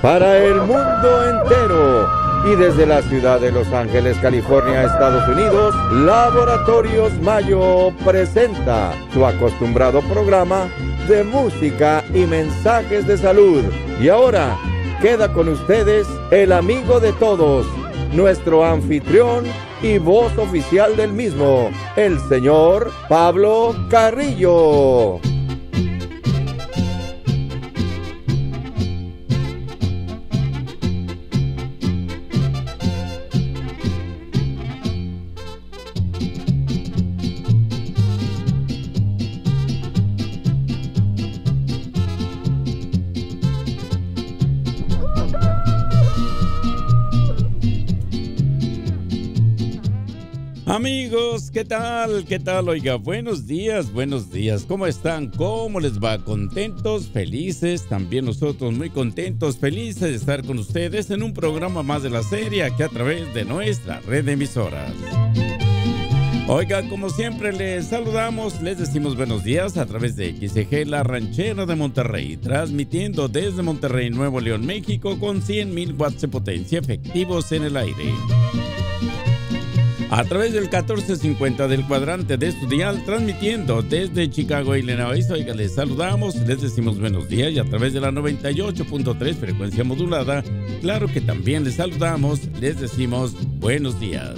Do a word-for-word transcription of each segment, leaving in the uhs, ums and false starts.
para el mundo entero. Y desde la ciudad de Los Ángeles, California, Estados Unidos, Laboratorios Mayo presenta su acostumbrado programa de música y mensajes de salud. Y ahora queda con ustedes el amigo de todos, nuestro anfitrión y voz oficial del mismo, el señor Pablo Carrillo. Amigos, ¿qué tal? ¿Qué tal? Oiga, buenos días, buenos días. ¿Cómo están? ¿Cómo les va? ¿Contentos? ¿Felices? También nosotros muy contentos, felices de estar con ustedes en un programa más de la serie aquí a través de nuestra red de emisoras. Oiga, como siempre les saludamos, les decimos buenos días a través de X C G La Ranchera de Monterrey, transmitiendo desde Monterrey, Nuevo León, México, con cien mil watts de potencia efectivos en el aire. A través del catorce cincuenta del cuadrante de Estudial, transmitiendo desde Chicago, Illinois. Oiga, les saludamos, les decimos buenos días, y a través de la noventa y ocho punto tres frecuencia modulada, claro que también les saludamos, les decimos buenos días.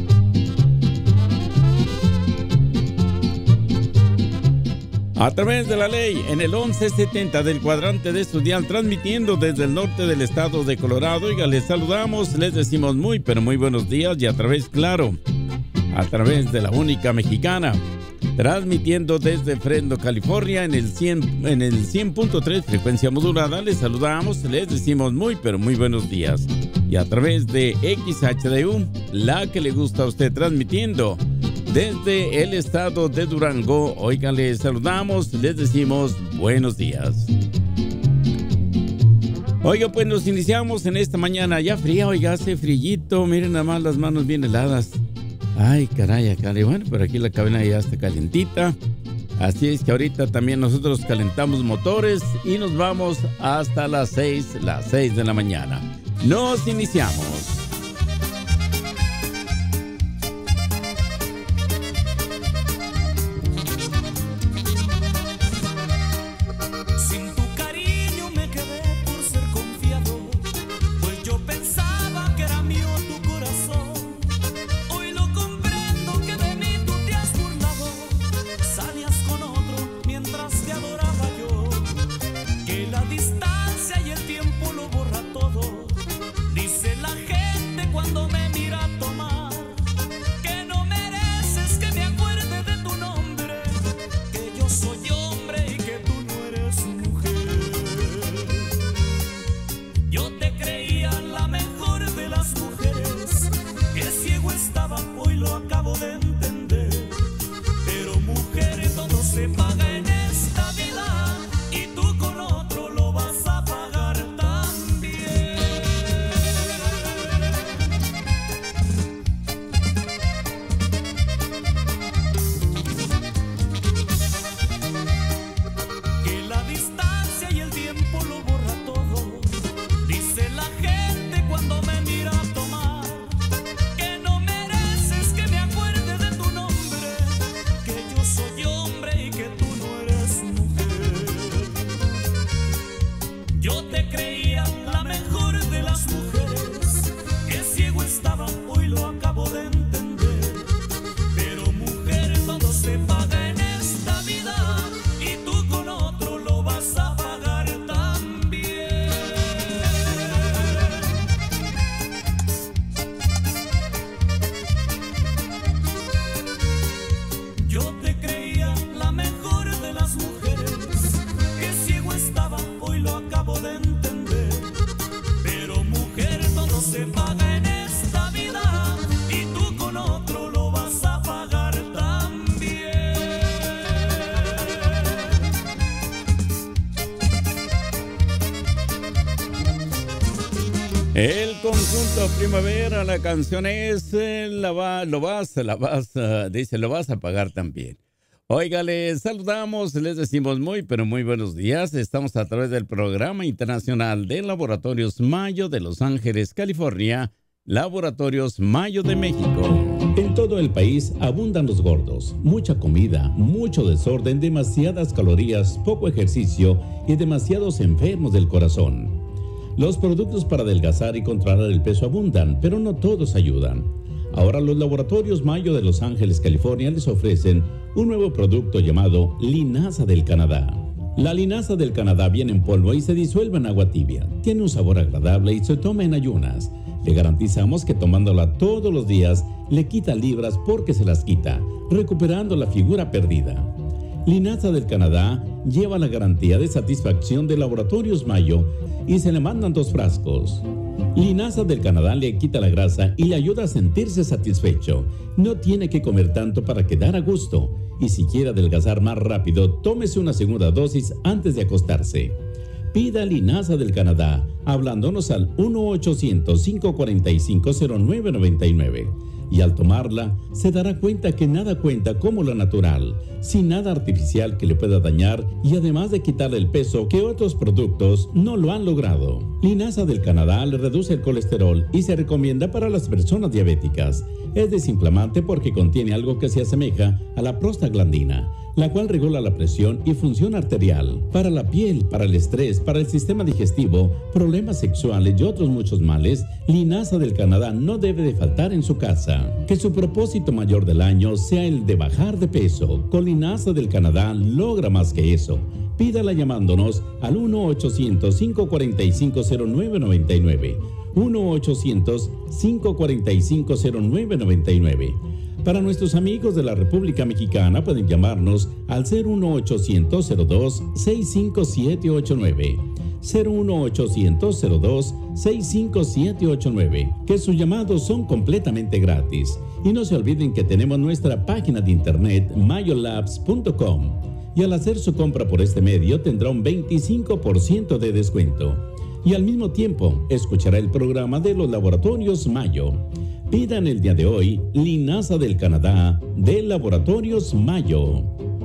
A través de la ley, en el once setenta del cuadrante de Estudial, transmitiendo desde el norte del estado de Colorado. Oiga, les saludamos, les decimos muy, pero muy buenos días. Y a través, claro, a través de la única mexicana, transmitiendo desde Fresno, California, en el cien, en el cien punto tres frecuencia modulada. Les saludamos, les decimos muy, pero muy buenos días. Y a través de X H D U, la que le gusta a usted, transmitiendo desde el estado de Durango. Oigan, les saludamos, les decimos buenos días. Oiga, pues nos iniciamos en esta mañana ya fría. Oiga, hace frillito, miren nada más las manos bien heladas. Ay, caray, caray. Bueno, pero aquí la cabina ya está calentita. Así es que ahorita también nosotros calentamos motores y nos vamos hasta las seis, las seis de la mañana. Nos iniciamos. El conjunto Primavera, la canción es eh, la va, lo vas, la vas, uh, dice, lo vas a pagar también. Oiga, les saludamos, les decimos muy, pero muy buenos días. Estamos a través del Programa Internacional de Laboratorios Mayo de Los Ángeles, California, Laboratorios Mayo de México. En todo el país abundan los gordos, mucha comida, mucho desorden, demasiadas calorías, poco ejercicio y demasiados enfermos del corazón. Los productos para adelgazar y controlar el peso abundan, pero no todos ayudan. Ahora los Laboratorios Mayo de Los Ángeles, California les ofrecen un nuevo producto llamado Linaza del Canadá. La linaza del Canadá viene en polvo y se disuelve en agua tibia. Tiene un sabor agradable y se toma en ayunas. Le garantizamos que tomándola todos los días le quita libras porque se las quita, recuperando la figura perdida. Linaza del Canadá lleva la garantía de satisfacción de Laboratorios Mayo y se le mandan dos frascos. Linaza del Canadá le quita la grasa y le ayuda a sentirse satisfecho. No tiene que comer tanto para quedar a gusto. Y si quiere adelgazar más rápido, tómese una segunda dosis antes de acostarse. Pida Linaza del Canadá hablándonos al uno ochocientos, cinco cuatro cinco, cero nueve nueve nueve. Y al tomarla, se dará cuenta que nada cuenta como lo natural, sin nada artificial que le pueda dañar y además de quitarle el peso que otros productos no lo han logrado. Linaza del Canadá le reduce el colesterol y se recomienda para las personas diabéticas. Es desinflamante porque contiene algo que se asemeja a la prostaglandina, la cual regula la presión y función arterial. Para la piel, para el estrés, para el sistema digestivo, problemas sexuales y otros muchos males, Linaza del Canadá no debe de faltar en su casa. Que su propósito mayor del año sea el de bajar de peso. Con Linaza del Canadá logra más que eso. Pídala llamándonos al uno ochocientos, cinco cuatro cinco, cero nueve nueve nueve. uno ochocientos, cinco cuatro cinco, cero nueve nueve nueve. Para nuestros amigos de la República Mexicana pueden llamarnos al cero uno ochocientos, cero dos, seis cinco siete ocho nueve. cero uno ochocientos, cero dos, seis cinco siete ocho nueve, que sus llamados son completamente gratis. Y no se olviden que tenemos nuestra página de internet mayo labs punto com y al hacer su compra por este medio tendrá un veinticinco por ciento de descuento. Y al mismo tiempo escuchará el programa de los Laboratorios Mayo. Pidan el día de hoy Linaza del Canadá de Laboratorios Mayo.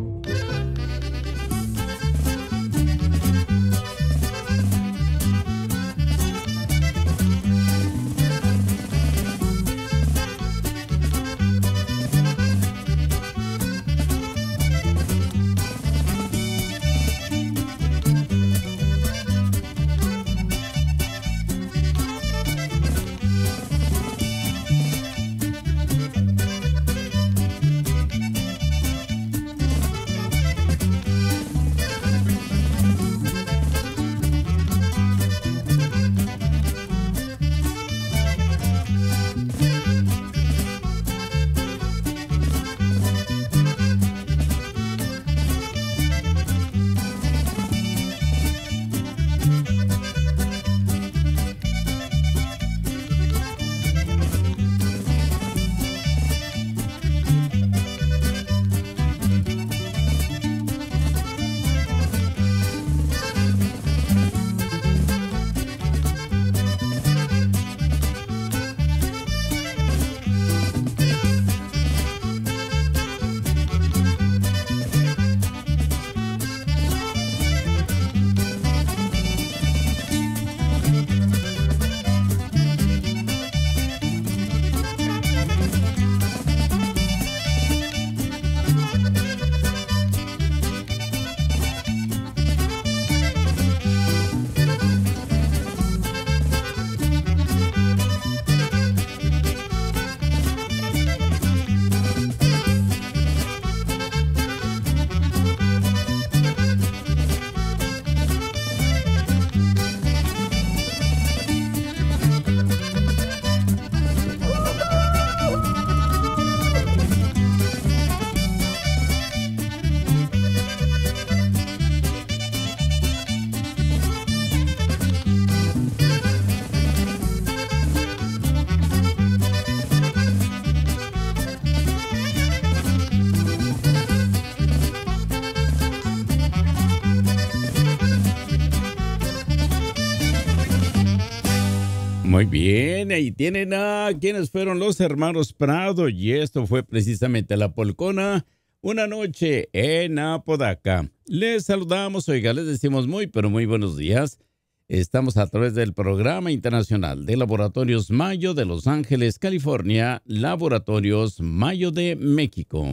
Muy bien, ahí tienen a quienes fueron los hermanos Prado y esto fue precisamente La Polcona, una noche en Apodaca. Les saludamos, oiga, les decimos muy, pero muy buenos días. Estamos a través del Programa Internacional de Laboratorios Mayo de Los Ángeles, California, Laboratorios Mayo de México.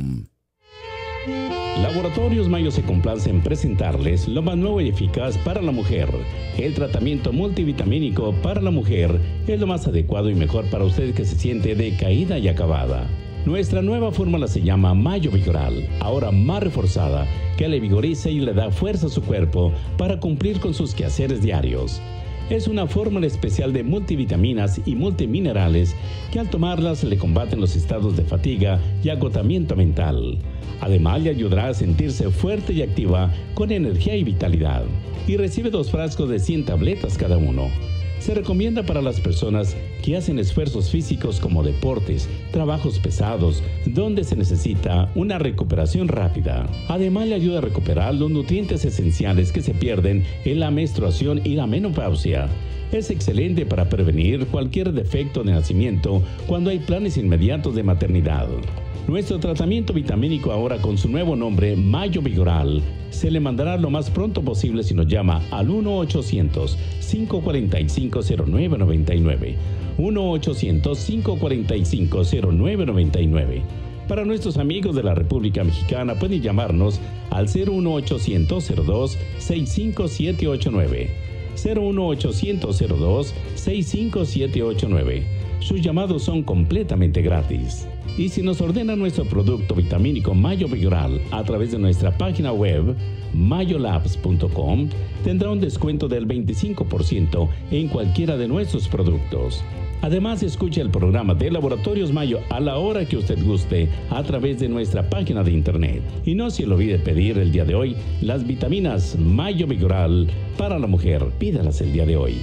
Laboratorios Mayo se complace en presentarles lo más nuevo y eficaz para la mujer. El tratamiento multivitamínico para la mujer es lo más adecuado y mejor para usted que se siente decaída y acabada. Nuestra nueva fórmula se llama Mayo Vigoral, ahora más reforzada, que le vigoriza y le da fuerza a su cuerpo para cumplir con sus quehaceres diarios. Es una fórmula especial de multivitaminas y multiminerales que al tomarlas le combaten los estados de fatiga y agotamiento mental. Además, le ayudará a sentirse fuerte y activa con energía y vitalidad. Y recibe dos frascos de cien tabletas cada uno. Se recomienda para las personas que hacen esfuerzos físicos como deportes, trabajos pesados, donde se necesita una recuperación rápida. Además, le ayuda a recuperar los nutrientes esenciales que se pierden en la menstruación y la menopausia. Es excelente para prevenir cualquier defecto de nacimiento cuando hay planes inmediatos de maternidad. Nuestro tratamiento vitamínico ahora con su nuevo nombre, Mayo Vigoral, se le mandará lo más pronto posible si nos llama al uno ochocientos, cinco cuatro cinco, cero nueve nueve nueve. uno ochocientos, cinco cuatro cinco, cero nueve nueve nueve. Para nuestros amigos de la República Mexicana pueden llamarnos al cero uno ochocientos, cero dos, seis cinco siete ocho nueve. cero uno ochocientos, cero dos, seis cinco siete ocho nueve. Sus llamados son completamente gratis. Y si nos ordena nuestro producto vitamínico Mayo Vigoral a través de nuestra página web mayolabs punto com, tendrá un descuento del veinticinco por ciento en cualquiera de nuestros productos. Además, escuche el programa de Laboratorios Mayo a la hora que usted guste a través de nuestra página de internet. Y no se le olvide pedir el día de hoy las vitaminas Mayo Vigoral para la mujer. Pídalas el día de hoy.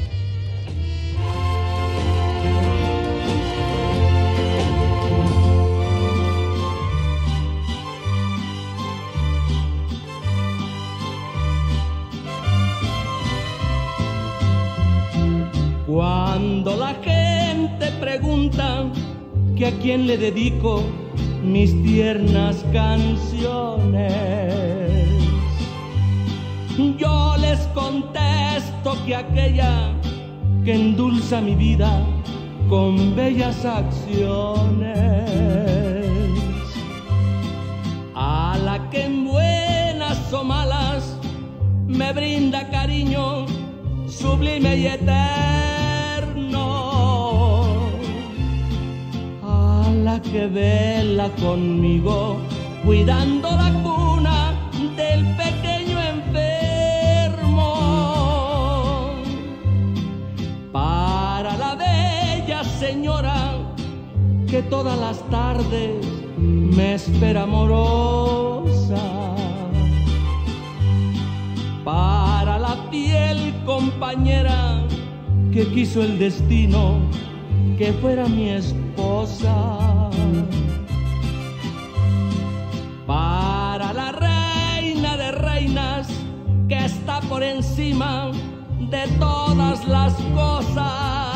Cuando la gente pregunta que a quién le dedico mis tiernas canciones, yo les contesto que aquella que endulza mi vida con bellas acciones, a la que en buenas o malas me brinda cariño sublime y eterno, a la que vela conmigo cuidando la cuna del pequeño enfermo, para la bella señora que todas las tardes me espera amorosa, para la fiel compañera que quiso el destino que fuera mi esposa, para la reina de reinas que está por encima de todas las cosas,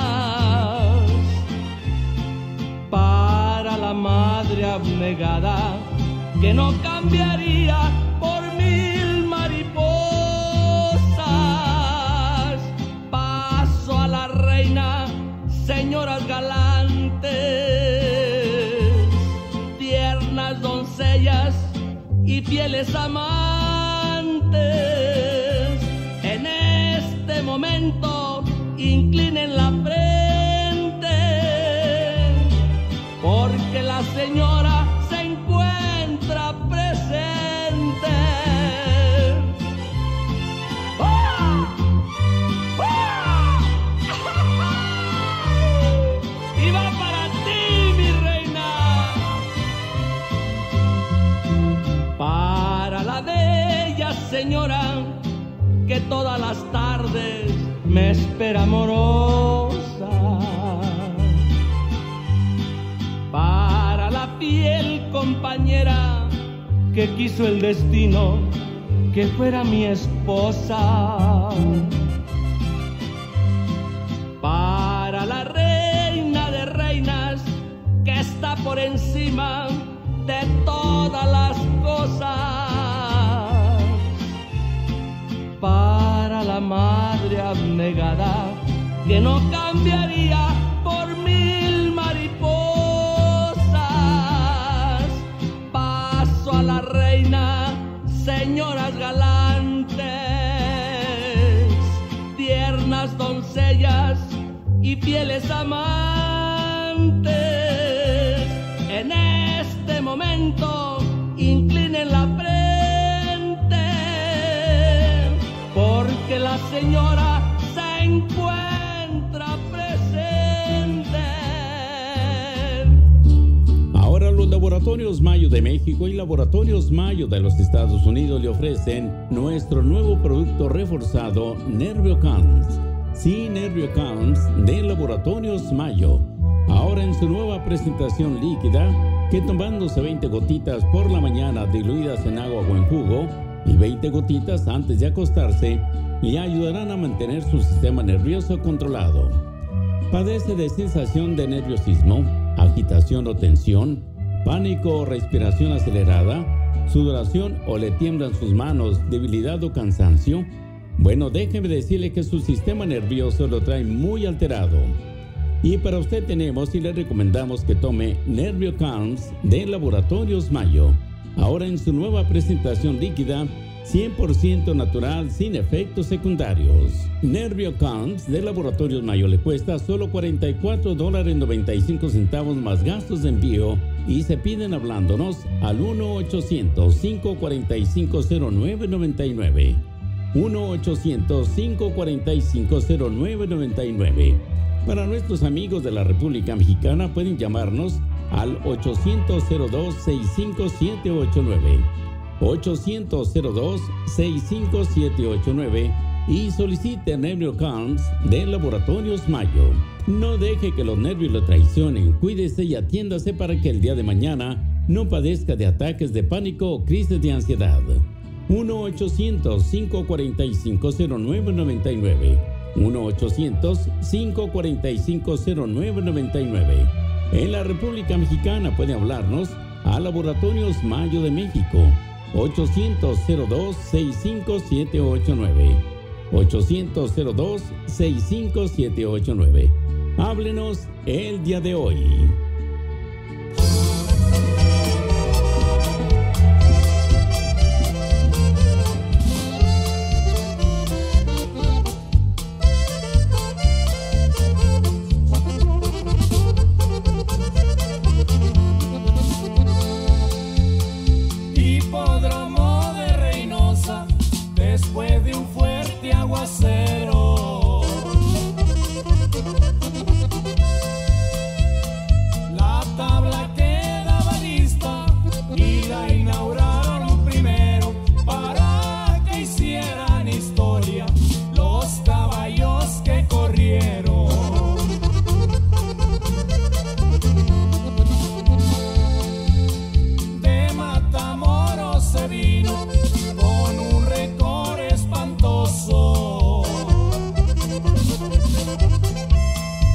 para la madre abnegada que no cambiaría por mil mariposas. Paso a la reina, señoras galantes, tiernas doncellas y fieles amantes. En este momento inclinen la frente, porque la señora se encuentra presente. ¡Ah! ¡Ah! Y va para ti, mi reina, para la bella señora que todas las tardes me espera amorosa, para la fiel compañera que quiso el destino que fuera mi esposa, para la reina de reinas que está por encima de todas las cosas, Para la madre abnegada que no cambiaría por mil mariposas. Paso a la reina, señoras galantes, tiernas doncellas y fieles amantes. En este momento inclinen la frente, porque la señora se encuentra presente. Ahora los Laboratorios Mayo de México y Laboratorios Mayo de los Estados Unidos le ofrecen nuestro nuevo producto reforzado NervioCalms. Sí, NervioCalms de Laboratorios Mayo. Ahora en su nueva presentación líquida, que tomándose veinte gotitas por la mañana diluidas en agua o en jugo y veinte gotitas antes de acostarse, le ayudarán a mantener su sistema nervioso controlado. ¿Padece de sensación de nerviosismo, agitación o tensión, pánico o respiración acelerada, sudoración o le tiemblan sus manos, debilidad o cansancio? Bueno, déjeme decirle que su sistema nervioso lo trae muy alterado. Y para usted tenemos y le recomendamos que tome NervioCalms de Laboratorios Mayo. Ahora en su nueva presentación líquida, cien por ciento natural, sin efectos secundarios. NervioCalms de Laboratorios Mayo le cuesta solo cuarenta y cuatro dólares noventa y cinco centavos más gastos de envío y se piden hablándonos al uno ochocientos, cinco cuatro cinco, cero nueve nueve nueve. uno ochocientos, cinco cuatro cinco, cero nueve nueve nueve. Para nuestros amigos de la República Mexicana pueden llamarnos al ochocientos, cero dos, sesenta y cinco, setecientos ochenta y nueve. ochocientos, cero dos, sesenta y cinco, setecientos ochenta y nueve y solicite NervioCalms de Laboratorios Mayo. No deje que los nervios lo traicionen, cuídese y atiéndase para que el día de mañana no padezca de ataques de pánico o crisis de ansiedad. uno ochocientos, cinco cuatro cinco, cero nueve nueve nueve. uno ochocientos, cinco cuatro cinco, cero nueve nueve nueve. En la República Mexicana puede hablarnos a Laboratorios Mayo de México. ochocientos, cero dos, sesenta y cinco, setecientos ochenta y nueve. ochocientos, cero dos, sesenta y cinco, setecientos ochenta y nueve. Háblenos el día de hoy. Hipódromo de Reynosa, después de un fuerte aguacero, la tabla quedaba lista y la inauguraron primero para que hicieran historia los caballos que corrieron. De Matamoros se vino con un récord espantoso.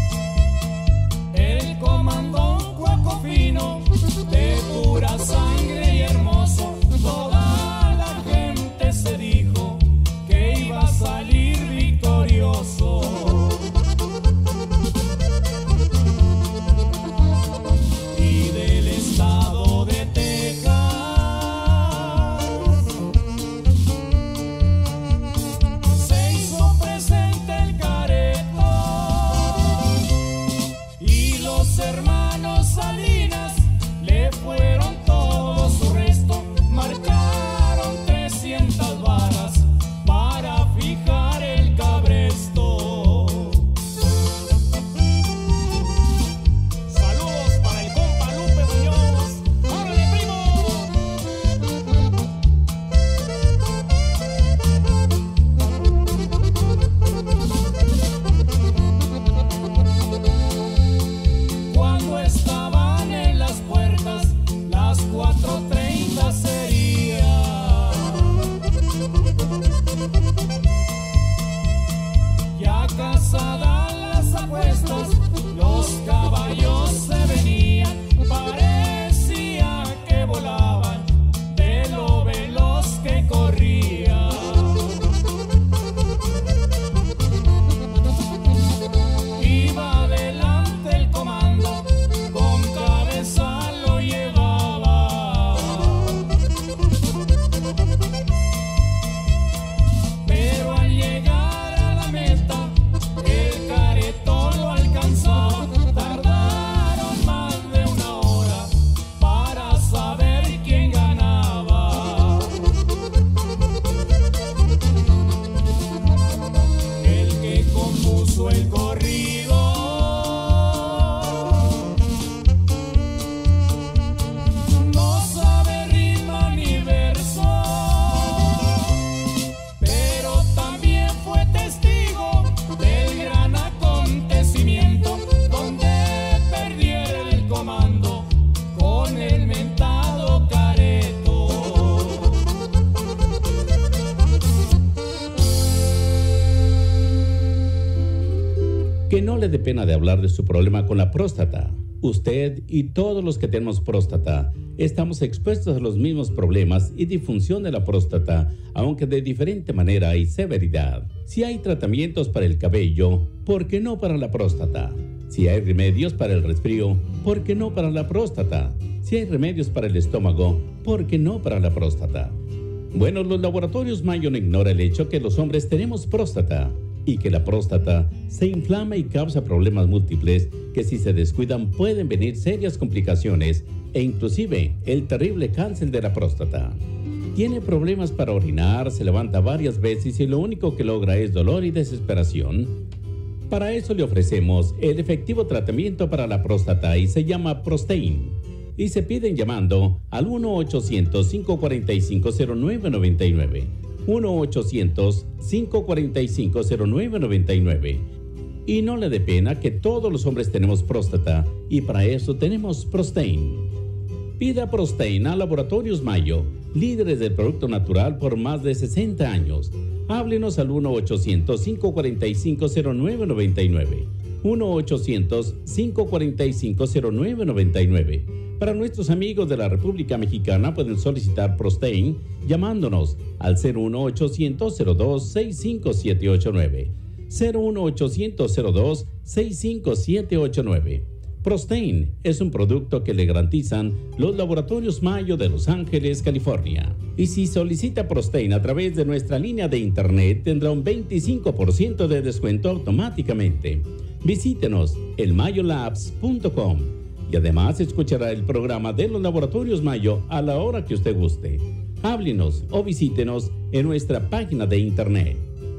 le dé pena de hablar de su problema con la próstata. Usted y todos los que tenemos próstata estamos expuestos a los mismos problemas y disfunción de la próstata, aunque de diferente manera y severidad. Si hay tratamientos para el cabello, ¿por qué no para la próstata? Si hay remedios para el resfrío, ¿por qué no para la próstata? Si hay remedios para el estómago, ¿por qué no para la próstata? Bueno, los laboratorios Mayo no ignora el hecho que los hombres tenemos próstata y que la próstata se inflama y causa problemas múltiples que si se descuidan pueden venir serias complicaciones e inclusive el terrible cáncer de la próstata. Tiene problemas para orinar, se levanta varias veces y lo único que logra es dolor y desesperación. Para eso le ofrecemos el efectivo tratamiento para la próstata y se llama Prostein. Y se piden llamando al uno ochocientos, cinco cuatro cinco, cero nueve nueve nueve. uno ochocientos, cinco cuatro cinco, cero nueve nueve nueve. Y no le dé pena que todos los hombres tenemos próstata y para eso tenemos Prostein. Pida Prostein a Laboratorios Mayo, líderes del producto natural por más de sesenta años. Háblenos al uno ochocientos, cinco cuatro cinco, cero nueve nueve nueve. uno ochocientos, cinco cuatro cinco, cero nueve nueve nueve. Para nuestros amigos de la República Mexicana pueden solicitar Prostein llamándonos al cero uno ochocientos, cero dos, seis cinco siete ocho nueve. cero uno ochocientos, cero dos, seis cinco siete ocho nueve. Prostein es un producto que le garantizan los Laboratorios Mayo de Los Ángeles, California. Y si solicita Prostein a través de nuestra línea de internet tendrá un veinticinco por ciento de descuento automáticamente. Visítenos en mayo labs punto com. Y además escuchará el programa de los Laboratorios Mayo a la hora que usted guste. Háblenos o visítenos en nuestra página de internet.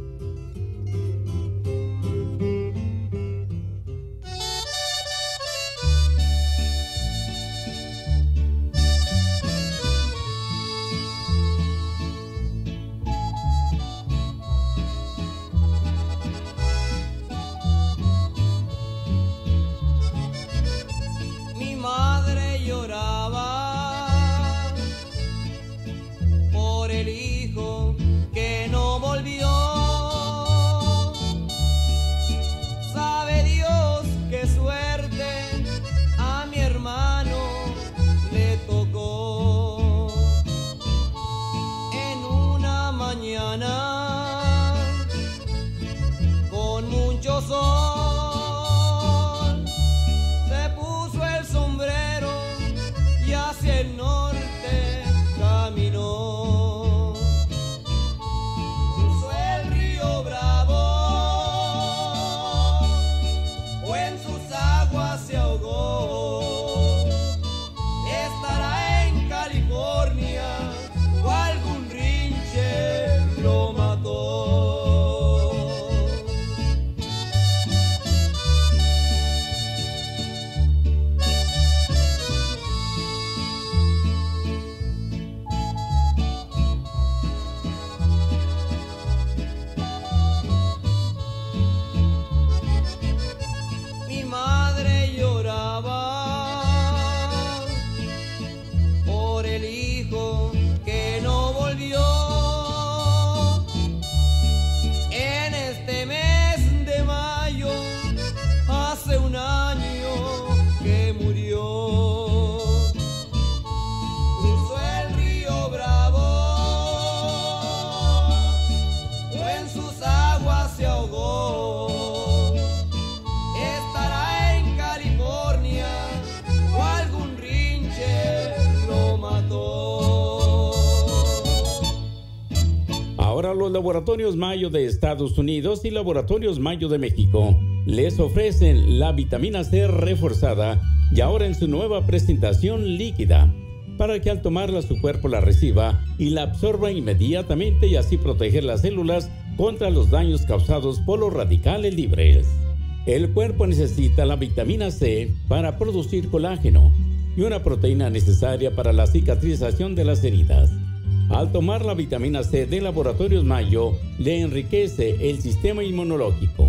Laboratorios Mayo de Estados Unidos y Laboratorios Mayo de México les ofrecen la vitamina C reforzada y ahora en su nueva presentación líquida, para que al tomarla su cuerpo la reciba y la absorba inmediatamente y así proteger las células contra los daños causados por los radicales libres. El cuerpo necesita la vitamina C para producir colágeno y una proteína necesaria para la cicatrización de las heridas. Al tomar la vitamina C de Laboratorios Mayo, le enriquece el sistema inmunológico.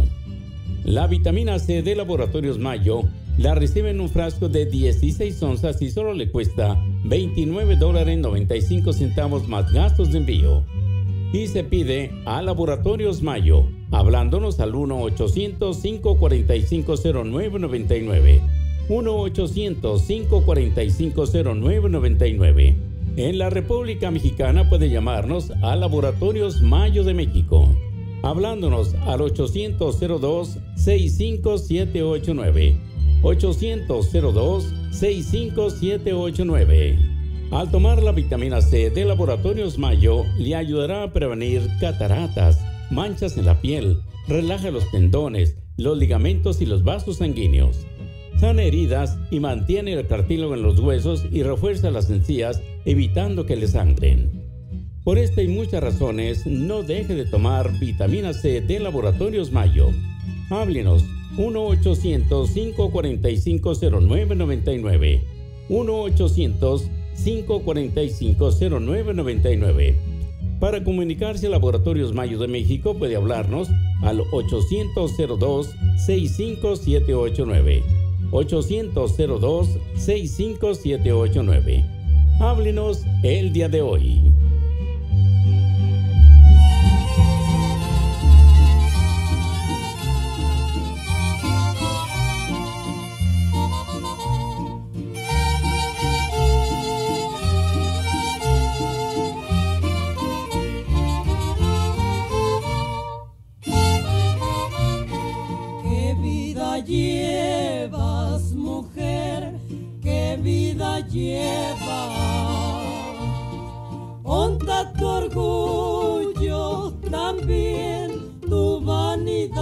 La vitamina C de Laboratorios Mayo la recibe en un frasco de dieciséis onzas y solo le cuesta veintinueve dólares noventa y cinco centavos más gastos de envío. y se pide a Laboratorios Mayo, hablándonos al uno ochocientos, cinco cuatro cinco, cero nueve nueve nueve. uno ochocientos, cinco cuatro cinco, cero nueve nueve nueve. En la República Mexicana puede llamarnos a Laboratorios Mayo de México, hablándonos al ochocientos, cero dos, sesenta y cinco, setecientos ochenta y nueve. ochocientos, cero dos, sesenta y cinco, setecientos ochenta y nueve. Al tomar la vitamina C de Laboratorios Mayo, le ayudará a prevenir cataratas, manchas en la piel, relaja los tendones, los ligamentos y los vasos sanguíneos. Sana heridas y mantiene el cartílago en los huesos y refuerza las encías, evitando que le sangren. Por esta y muchas razones, no deje de tomar vitamina C de Laboratorios Mayo. Háblenos uno ochocientos, cinco cuatro cinco, cero nueve nueve nueve. uno ochocientos, cinco cuatro cinco, cero nueve nueve nueve. Para comunicarse a Laboratorios Mayo de México puede hablarnos al ochocientos, cero dos, sesenta y cinco, setecientos ochenta y nueve. ochocientos, cero dos, sesenta y cinco, setecientos ochenta y nueve. Háblenos el día de hoy. Llevas, mujer, qué vida llevas. Honta tu orgullo, también tu vanidad.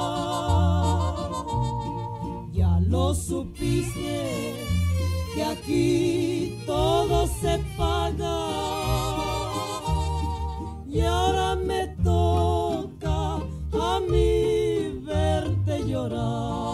Ya lo supiste, que aquí todo se paga. Y ahora me toca a mí verte llorar.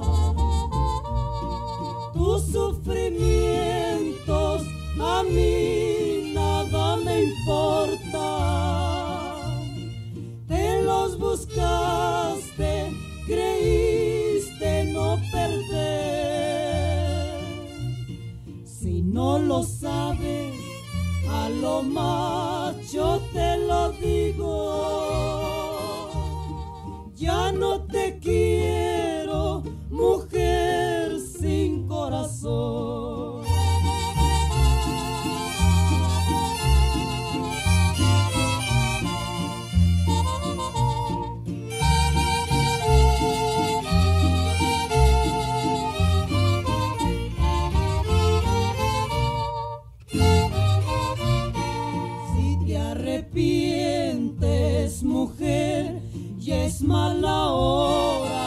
Tus sufrimientos a mí nada me importa. Te los buscaste, creíste no perder. Si no lo sabes, a lo macho te lo digo. Ya no te quiero, mujer sin corazón. Si te arrepientes, mujer, ya es mala hora.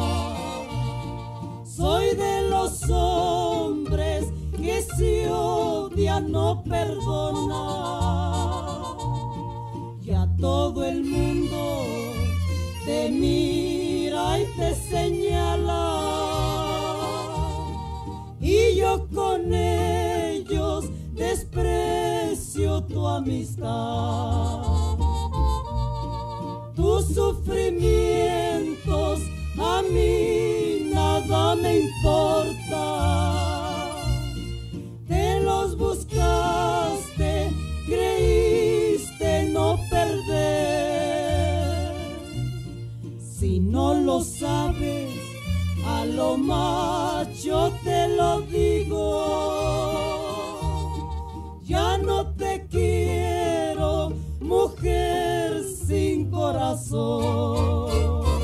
Soy de los hombres que si odia no perdona. Ya todo el mundo te mira y te señala. Y yo con ellos desprecio tu amistad. Tus sufrimientos a mí nada me importa. Te los buscaste, creíste no perder. Si no lo sabes, a lo macho te lo digo. Ya no te quiero, mujer sin corazón.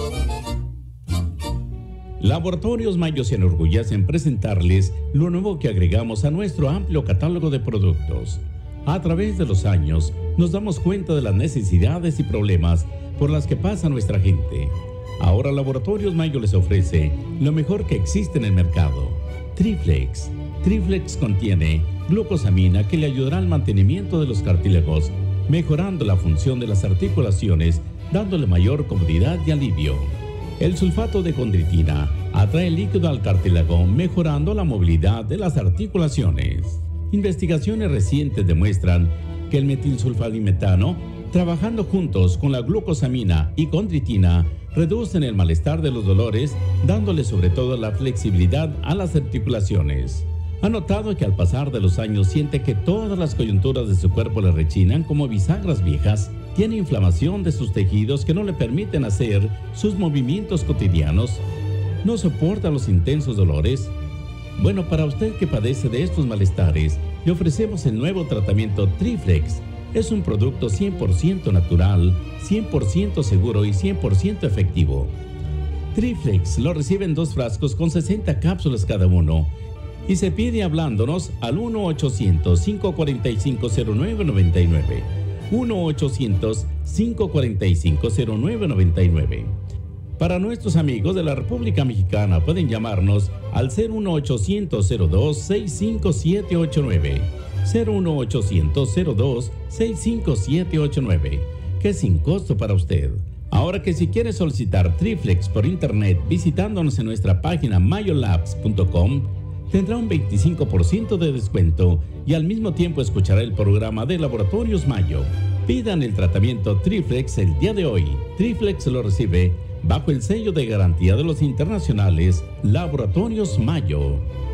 Laboratorios Mayo se enorgullece en presentarles lo nuevo que agregamos a nuestro amplio catálogo de productos. A través de los años, nos damos cuenta de las necesidades y problemas por las que pasa nuestra gente. Ahora Laboratorios Mayo les ofrece lo mejor que existe en el mercado. Triflex. Triflex contiene glucosamina que le ayudará al mantenimiento de los cartílagos, mejorando la función de las articulaciones, dándole mayor comodidad y alivio. El sulfato de condritina atrae líquido al cartílago, mejorando la movilidad de las articulaciones. Investigaciones recientes demuestran que el metilsulfadimetano, trabajando juntos con la glucosamina y condritina, reducen el malestar de los dolores, dándole sobre todo la flexibilidad a las articulaciones. Ha notado que al pasar de los años siente que todas las coyunturas de su cuerpo le rechinan como bisagras viejas. ¿Tiene inflamación de sus tejidos que no le permiten hacer sus movimientos cotidianos? ¿No soporta los intensos dolores? Bueno, para usted que padece de estos malestares, le ofrecemos el nuevo tratamiento Triflex. Es un producto cien por ciento natural, cien por ciento seguro y cien por ciento efectivo. Triflex lo recibe en dos frascos con sesenta cápsulas cada uno y se pide hablándonos al uno ochocientos, cinco cuatro cinco, cero nueve nueve nueve. uno ochocientos, cinco cuatro cinco, cero nueve nueve nueve. Para nuestros amigos de la República Mexicana pueden llamarnos al cero uno ochocientos, cero dos, seis cinco siete ocho nueve. cero uno ochocientos, cero dos, seis cinco siete ocho nueve, que es sin costo para usted. Ahora que si quiere solicitar Triflex por internet visitándonos en nuestra página mayolabs punto com, tendrá un veinticinco por ciento de descuento y al mismo tiempo escuchará el programa de Laboratorios Mayo. Pidan el tratamiento Triflex el día de hoy. Triflex lo recibe bajo el sello de garantía de los internacionales Laboratorios Mayo.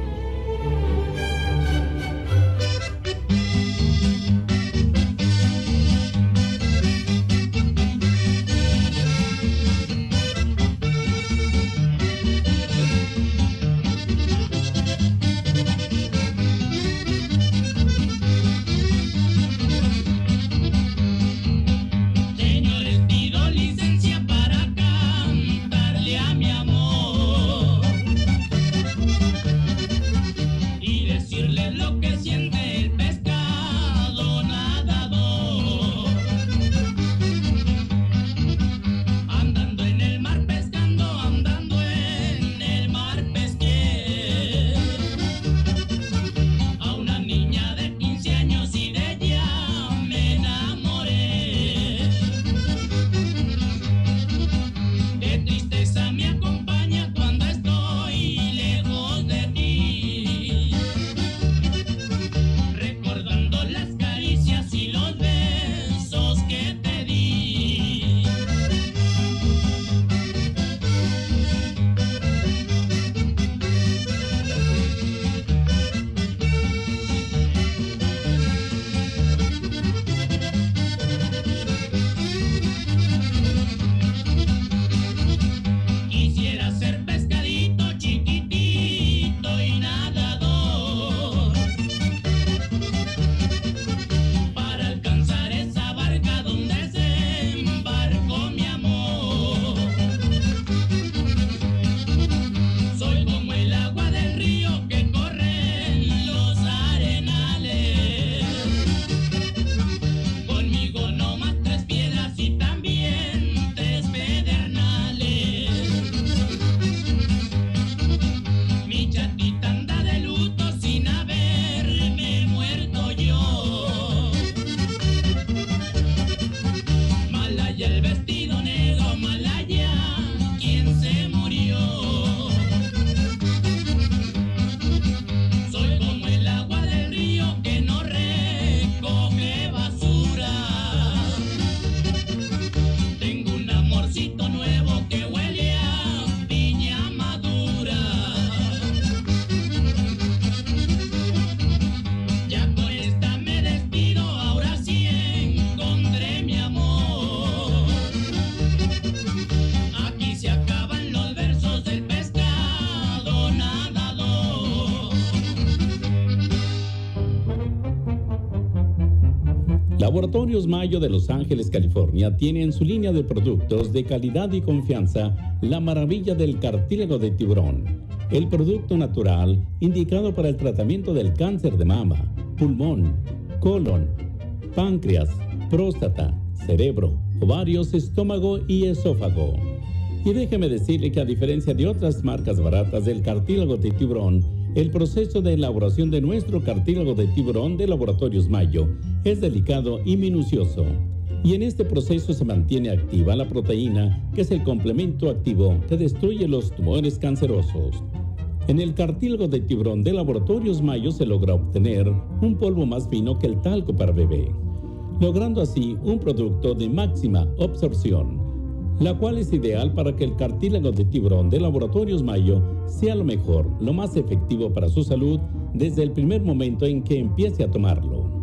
Laboratorios Mayo de Los Ángeles, California, tiene en su línea de productos de calidad y confianza la maravilla del cartílago de tiburón, el producto natural indicado para el tratamiento del cáncer de mama, pulmón, colon, páncreas, próstata, cerebro, ovarios, estómago y esófago. Y déjeme decirle que a diferencia de otras marcas baratas del cartílago de tiburón, el proceso de elaboración de nuestro cartílago de tiburón de Laboratorios Mayo es delicado y minucioso. Y en este proceso se mantiene activa la proteína, que es el complemento activo que destruye los tumores cancerosos. En el cartílago de tiburón de Laboratorios Mayo se logra obtener un polvo más fino que el talco para bebé, logrando así un producto de máxima absorción, la cual es ideal para que el cartílago de tiburón de Laboratorios Mayo sea lo mejor, lo más efectivo para su salud desde el primer momento en que empiece a tomarlo.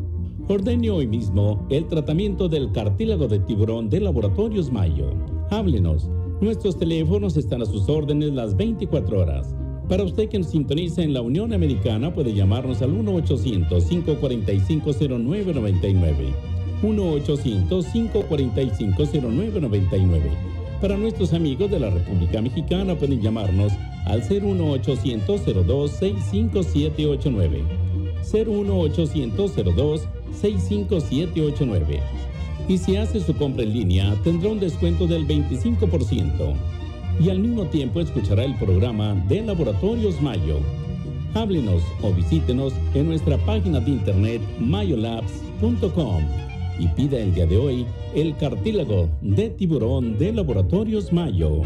Ordene hoy mismo el tratamiento del cartílago de tiburón de Laboratorios Mayo. Háblenos. Nuestros teléfonos están a sus órdenes las veinticuatro horas. Para usted que nos sintoniza en la Unión Americana, puede llamarnos al uno ochocientos, cinco cuatro cinco, cero nueve nueve nueve. uno ochocientos, cinco cuatro cinco, cero nueve nueve nueve. Para nuestros amigos de la República Mexicana, pueden llamarnos al cero uno ochocientos, cero dos, seis cinco siete ocho nueve. cero uno ochocientos, cero dos, seis cinco siete ocho nueve. Y si hace su compra en línea, tendrá un descuento del veinticinco por ciento. Y al mismo tiempo escuchará el programa de Laboratorios Mayo. Háblenos o visítenos en nuestra página de internet mayolabs punto com y pida el día de hoy el cartílago de tiburón de Laboratorios Mayo.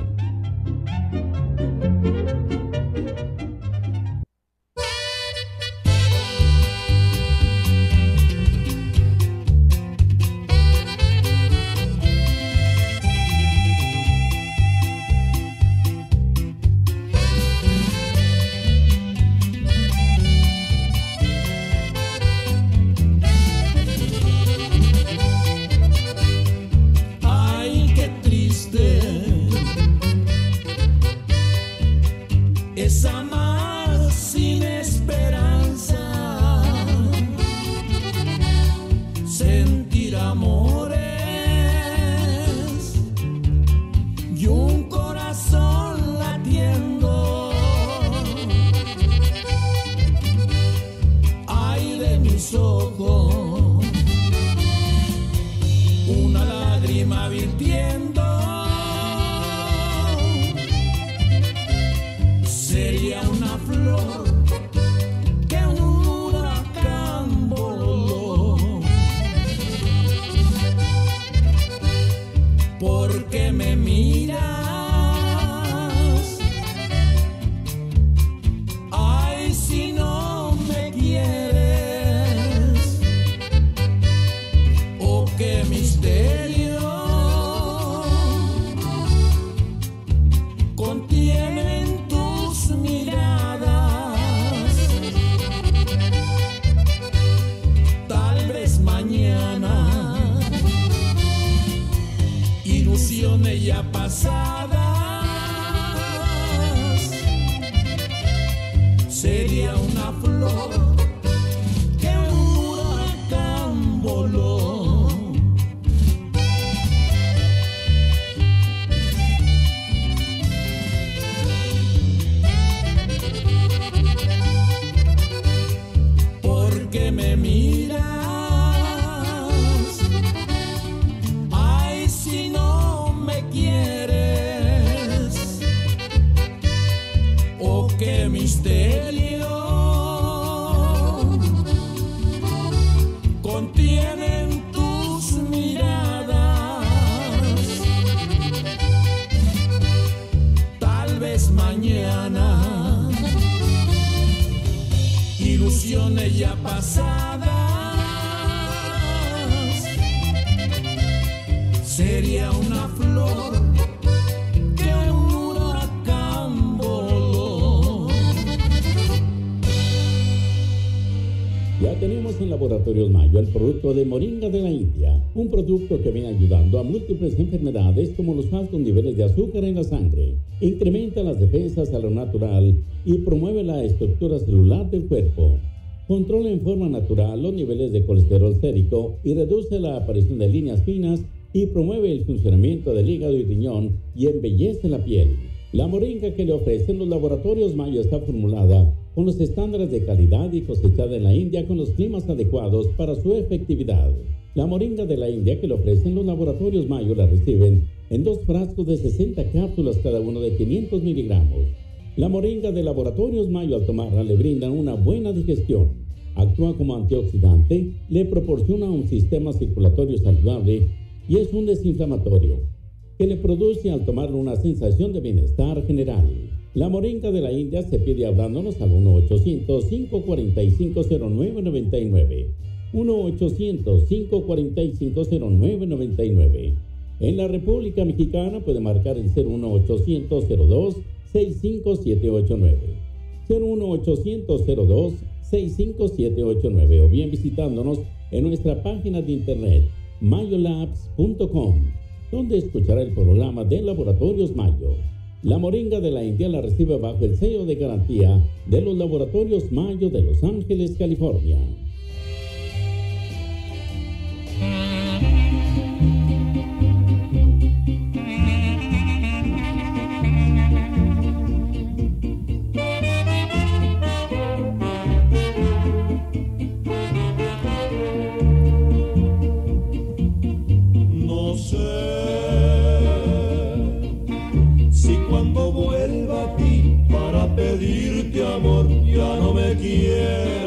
El producto de Moringa de la India, un producto que viene ayudando a múltiples enfermedades como los altos niveles de azúcar en la sangre, incrementa las defensas a lo natural y promueve la estructura celular del cuerpo, controla en forma natural los niveles de colesterol sérico y reduce la aparición de líneas finas y promueve el funcionamiento del hígado y riñón y embellece la piel. La moringa que le ofrecen los Laboratorios Mayo está formulada con los estándares de calidad y cosechada en la India con los climas adecuados para su efectividad. La moringa de la India que le ofrecen los Laboratorios Mayo la reciben en dos frascos de sesenta cápsulas cada uno de quinientos miligramos. La moringa de Laboratorios Mayo al tomarla le brindan una buena digestión, actúa como antioxidante, le proporciona un sistema circulatorio saludable y es un desinflamatorio que le produce al tomarlo una sensación de bienestar general. La moringa de la India se pide hablándonos al uno ochocientos, cinco cuatro cinco, cero nueve nueve nueve. uno ochocientos, cinco cuatro cinco, cero nueve nueve nueve. En la República Mexicana puede marcar el cero uno ochocientos, cero dos, seis cinco siete ocho nueve. cero uno ochocientos, cero dos, seis cinco siete ocho nueve o bien visitándonos en nuestra página de internet mayo labs punto com, donde escuchará el programa de Laboratorios Mayo. La moringa de la India la recibe bajo el sello de garantía de los Laboratorios Mayo de Los Ángeles, California. No sé si cuando vuelva a ti para pedirte amor ya no me quieras.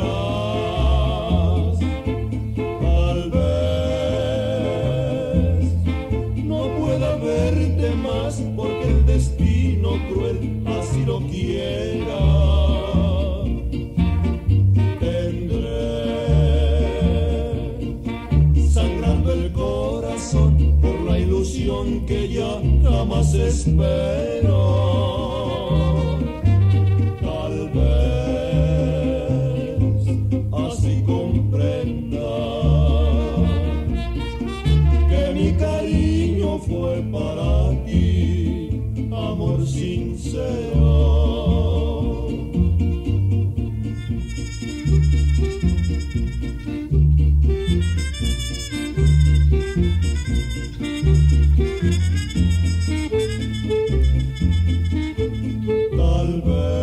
Tal vez no pueda verte más porque el destino cruel así lo quiera. Tendré sangrando el corazón por la ilusión que ya jamás espero. Tal vez así comprenda que mi cariño fue para ti, amor sincero. Tal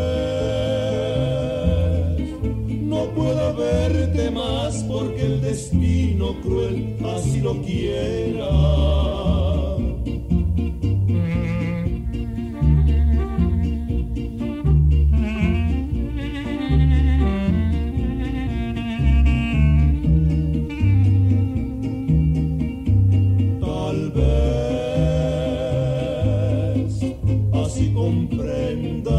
vez no pueda verte más porque el destino cruel así lo quiera. Tal vez así comprendas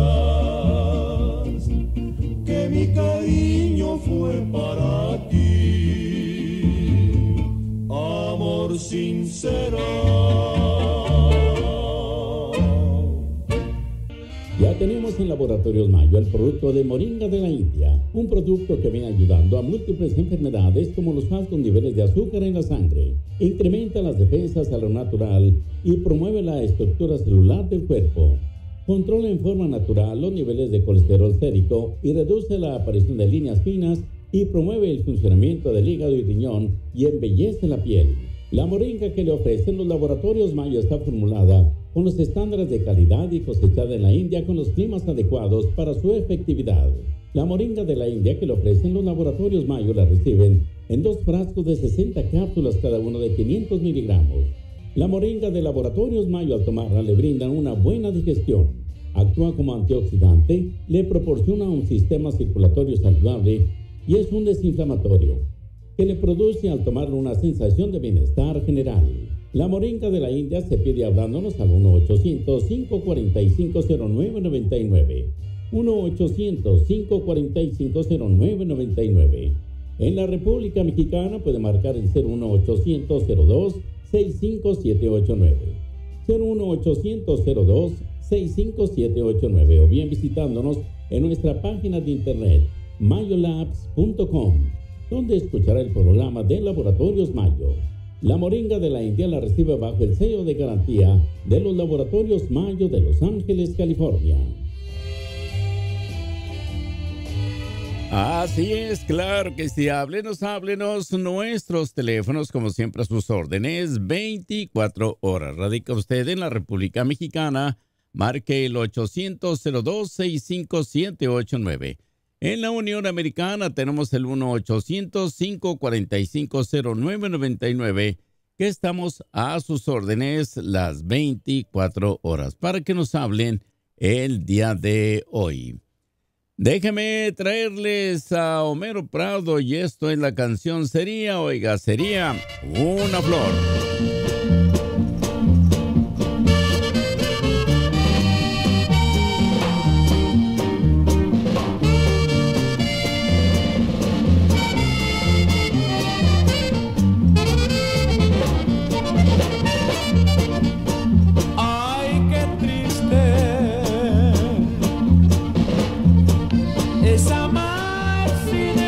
que mi cariño fue para ti, amor sincero. Ya tenemos en Laboratorios Mayo el producto de moringa de la India, un producto que viene ayudando a múltiples enfermedades como los altos niveles de azúcar en la sangre, incrementa las defensas a lo natural y promueve la estructura celular del cuerpo. Controla en forma natural los niveles de colesterol sérico y reduce la aparición de líneas finas y promueve el funcionamiento del hígado y riñón y embellece la piel. La moringa que le ofrecen los Laboratorios Mayo está formulada con los estándares de calidad y cosechada en la India con los climas adecuados para su efectividad. La moringa de la India que le ofrecen los Laboratorios Mayo la reciben en dos frascos de sesenta cápsulas cada uno de quinientos miligramos. La moringa de Laboratorios Mayo al tomarla le brindan una buena digestión, actúa como antioxidante, le proporciona un sistema circulatorio saludable y es un desinflamatorio que le produce al tomarlo una sensación de bienestar general. La moringa de la India se pide hablándonos al uno ochocientos, cinco cuatro cinco, cero nueve nueve nueve, uno ochocientos, cinco cuatro cinco, cero nueve nueve nueve. En la República Mexicana puede marcar el cero uno ochocientos, cero dos, seis cinco siete ocho nueve, cero uno ochocientos, cero dos, seis cinco siete ocho nueve o bien visitándonos en nuestra página de internet mayo labs punto com, donde escuchará el programa de Laboratorios Mayo. La moringa de la India la recibe bajo el sello de garantía de los Laboratorios Mayo de Los Ángeles, California. Así es, claro que sí. Háblenos, háblenos. Nuestros teléfonos, como siempre, a sus órdenes, veinticuatro horas. Radica usted en la República Mexicana. Marque el ochocientos, cero dos, seis cinco siete ocho nueve. En la Unión Americana tenemos el uno ochocientos, cinco cuatro cinco, cero nueve nueve nueve, que estamos a sus órdenes las veinticuatro horas para que nos hablen el día de hoy. Déjeme traerles a Homero Prado y esto en la canción sería, oiga, sería una flor. Es amar sin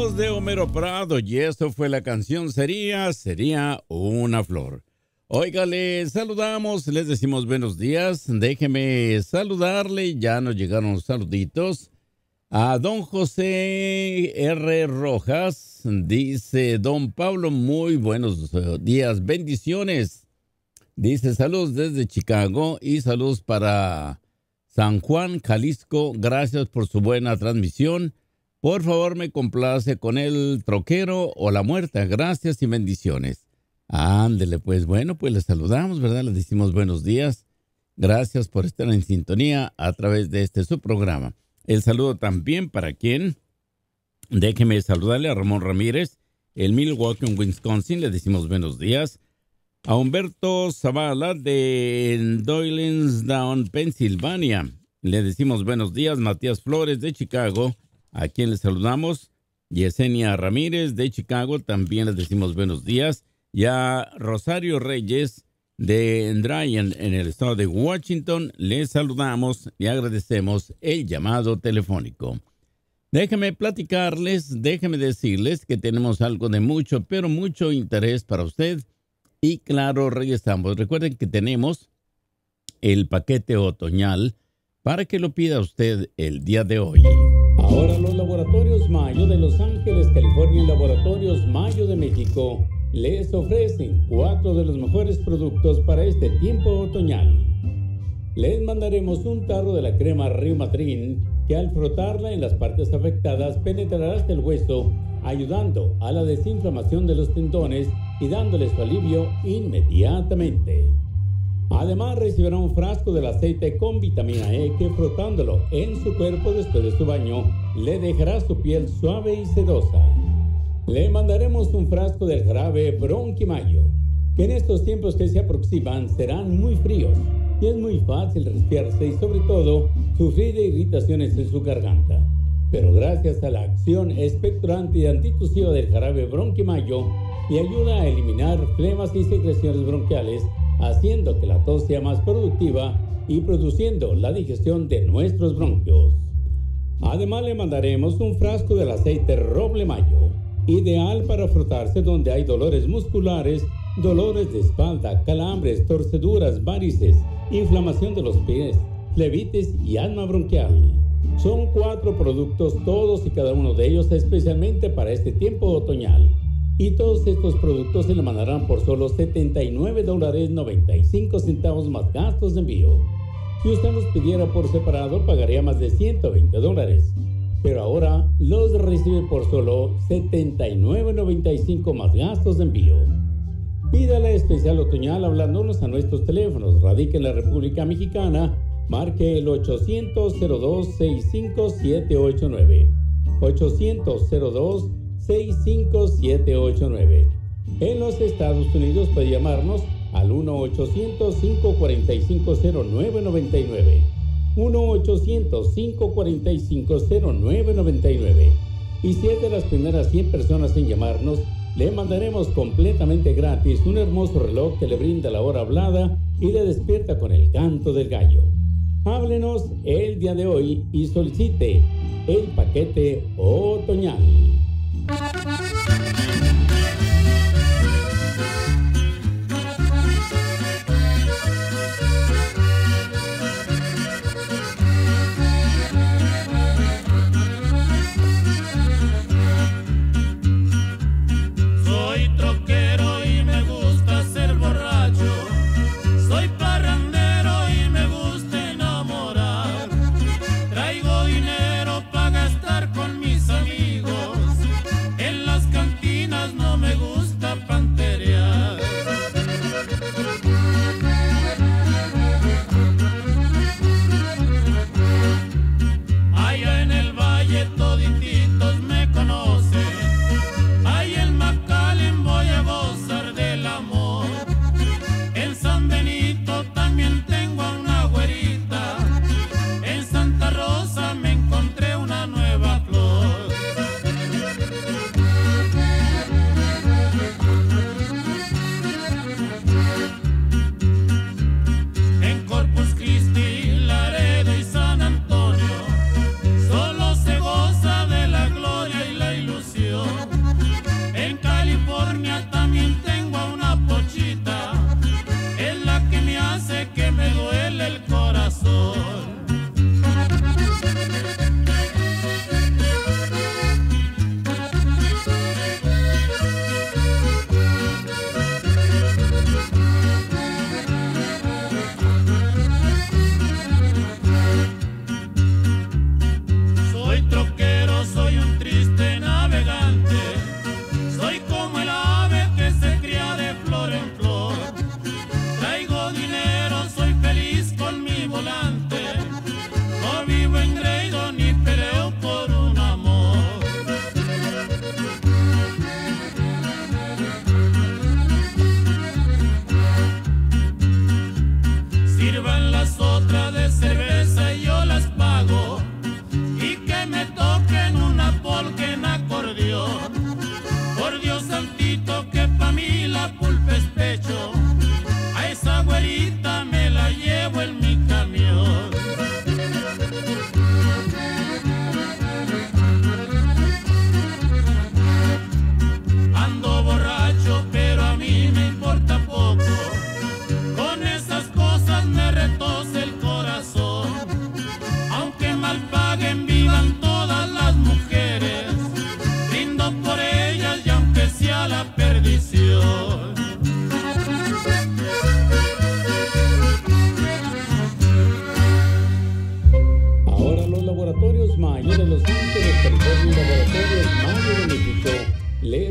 voz de Homero Prado, y eso fue la canción Sería, Sería una Flor. Oiga, les saludamos, les decimos buenos días. Déjeme saludarle, ya nos llegaron saluditos. A don José R. Rojas, dice don Pablo, muy buenos días, bendiciones. Dice saludos desde Chicago y saludos para San Juan, Jalisco. Gracias por su buena transmisión. Por favor, me complace con el troquero o la muerta. Gracias y bendiciones. Ándele, pues bueno, pues les saludamos, ¿verdad? Les decimos buenos días. Gracias por estar en sintonía a través de este su programa. El saludo también para quien, déjeme saludarle a Ramón Ramírez, el Milwaukee, Wisconsin, le decimos buenos días. A Humberto Zavala de Doylestown, Pensilvania, le decimos buenos días. Matías Flores de Chicago, a quien le saludamos. Yesenia Ramírez de Chicago, también les decimos buenos días. Y a Rosario Reyes de Dryan, en el estado de Washington, les saludamos y agradecemos el llamado telefónico. Déjenme platicarles, déjenme decirles que tenemos algo de mucho, pero mucho interés para usted. Y claro, regresamos. Recuerden que tenemos el paquete otoñal para que lo pida usted el día de hoy. Ahora los Laboratorios Mayo de Los Ángeles, California y Laboratorios Mayo de México les ofrecen cuatro de los mejores productos para este tiempo otoñal. Les mandaremos un tarro de la crema Reumatrin que al frotarla en las partes afectadas penetrará hasta el hueso, ayudando a la desinflamación de los tendones y dándole su alivio inmediatamente. Además recibirá un frasco del aceite con vitamina E que frotándolo en su cuerpo después de su baño le dejará su piel suave y sedosa. Le mandaremos un frasco del jarabe Bronquimayo, que en estos tiempos que se aproximan serán muy fríos y es muy fácil resfriarse y sobre todo sufrir de irritaciones en su garganta. Pero gracias a la acción expectorante y antitusiva del jarabe Bronquimayo y ayuda a eliminar flemas y secreciones bronquiales, haciendo que la tos sea más productiva y produciendo la digestión de nuestros bronquios. Además le mandaremos un frasco del aceite Roble Mayo, ideal para frotarse donde hay dolores musculares, dolores de espalda, calambres, torceduras, varices, inflamación de los pies, flebitis y asma bronquial. Son cuatro productos, todos y cada uno de ellos especialmente para este tiempo otoñal. Y todos estos productos se le mandarán por solo setenta y nueve dólares noventa y cinco centavos más gastos de envío. Si usted los pidiera por separado, pagaría más de ciento veinte dólares. Pero ahora los recibe por solo setenta y nueve noventa y cinco más gastos de envío. Pídala especial otoñal hablándonos a nuestros teléfonos. Radica en la República Mexicana. Marque el ochocientos cero dos sesenta y cinco setecientos ochenta y nueve. ochocientos cero dos sesenta y cinco setecientos ochenta y nueve. En los Estados Unidos puede llamarnos al uno ochocientos cinco cuatro cinco cero nueve nueve nueve. uno ochocientos cinco cuatro cinco cero nueve nueve nueve. Y si es de las primeras cien personas en llamarnos, le mandaremos completamente gratis un hermoso reloj que le brinda la hora hablada y le despierta con el canto del gallo. Háblenos el día de hoy y solicite el paquete otoñal. Soy troquero y me gusta ser borracho. Soy parrandero y me gusta enamorar. Traigo dinero para gastar con mis amigos en las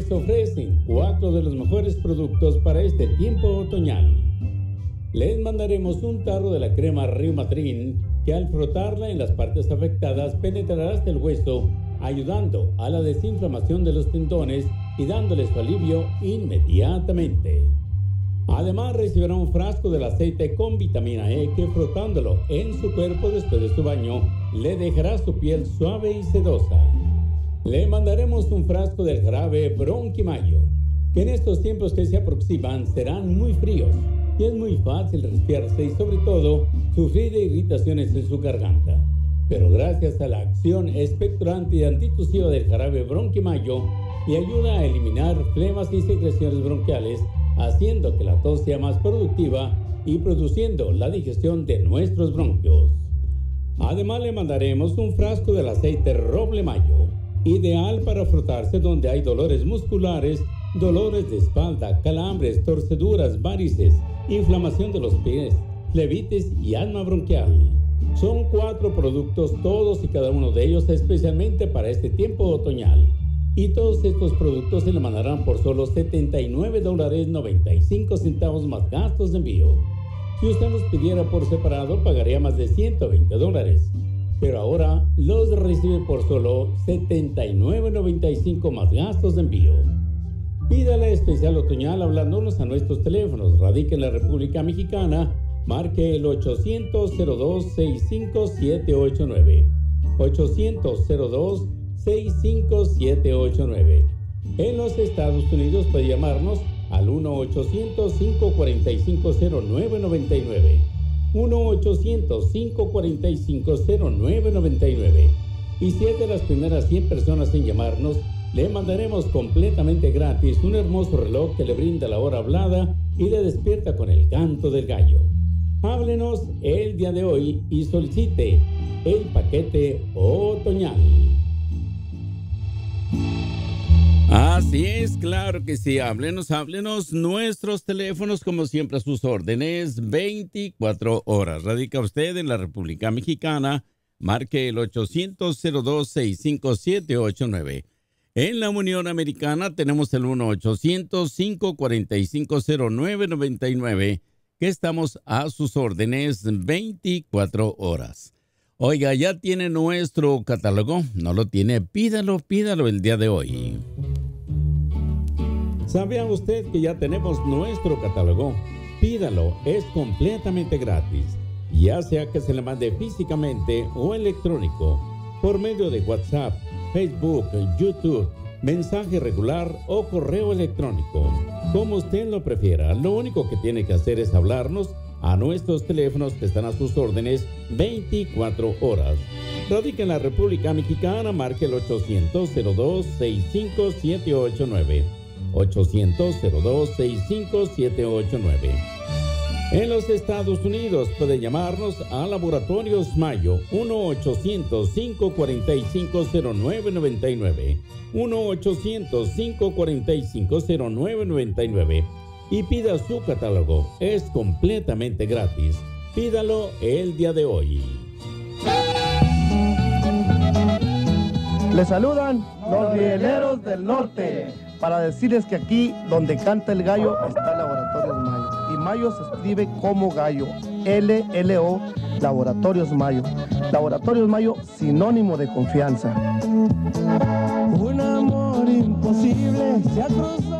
les ofrecen cuatro de los mejores productos para este tiempo otoñal. Les mandaremos un tarro de la crema Reumatrin que al frotarla en las partes afectadas penetrará hasta el hueso, ayudando a la desinflamación de los tendones y dándoles su alivio inmediatamente. Además recibirá un frasco del aceite con vitamina E que frotándolo en su cuerpo después de su baño le dejará su piel suave y sedosa. Le mandaremos un frasco del jarabe Bronquimayo, que en estos tiempos que se aproximan serán muy fríos y es muy fácil resfriarse y sobre todo sufrir de irritaciones en su garganta. Pero gracias a la acción expectorante y antitusiva del jarabe Bronquimayo le ayuda a eliminar flemas y secreciones bronquiales, haciendo que la tos sea más productiva y produciendo la digestión de nuestros bronquios. Además le mandaremos un frasco del aceite Roble Mayo, ideal para frotarse donde hay dolores musculares, dolores de espalda, calambres, torceduras, varices, inflamación de los pies, flebitis y asma bronquial. Son cuatro productos, todos y cada uno de ellos especialmente para este tiempo otoñal. Y todos estos productos se le mandarán por solo setenta y nueve dólares noventa y cinco centavos más gastos de envío. Si usted los pidiera por separado, pagaría más de ciento veinte dólares. Pero ahora los recibe por solo setenta y nueve noventa y cinco más gastos de envío. Pídala especial otoñal hablándonos a nuestros teléfonos. Radica en la República Mexicana. Marque el ochocientos cero dos sesenta y cinco setecientos ochenta y nueve. ochocientos cero dos sesenta y cinco setecientos ochenta y nueve. En los Estados Unidos puede llamarnos al uno ochocientos cinco cuarenta y cinco cero nueve noventa y nueve. uno ochocientos cinco cuarenta y cinco cero nueve noventa y nueve. Y si es de las primeras cien personas en llamarnos, le mandaremos completamente gratis un hermoso reloj que le brinda la hora hablada y le despierta con el canto del gallo. Háblenos el día de hoy y solicite el paquete otoñal. Así es, claro que sí. Háblenos, háblenos. Nuestros teléfonos, como siempre, a sus órdenes, veinticuatro horas. Radica usted en la República Mexicana. Marque el ochocientos cero dos sesenta y cinco setecientos ochenta y nueve. En la Unión Americana tenemos el uno ochocientos cinco cuarenta y cinco cero nueve noventa y nueve, que estamos a sus órdenes veinticuatro horas. Oiga, ¿ya tiene nuestro catálogo? ¿No lo tiene? Pídalo, pídalo el día de hoy. ¿Sabía usted que ya tenemos nuestro catálogo? Pídalo, es completamente gratis. Ya sea que se le mande físicamente o electrónico, por medio de WhatsApp, Facebook, YouTube, mensaje regular o correo electrónico. Como usted lo prefiera, lo único que tiene que hacer es hablarnos a nuestros teléfonos que están a sus órdenes veinticuatro horas. Radica en la República Mexicana, marque el ochocientos cero dos sesenta y cinco setecientos ochenta y nueve. ochocientos cero dos sesenta y cinco setecientos ochenta y nueve. En los Estados Unidos puede llamarnos a Laboratorios Mayo, uno ochocientos cinco cuarenta y cinco cero nueve noventa y nueve. uno ochocientos cinco cuarenta y cinco cero nueve noventa y nueve. Y pida su catálogo, es completamente gratis. Pídalo el día de hoy. Les saludan los rieleros del norte para decirles que aquí donde canta el gallo está Laboratorios Mayo. Y Mayo se escribe como gallo, L L O, Laboratorios Mayo. Laboratorios Mayo, sinónimo de confianza. Un amor imposible se ha cruzado.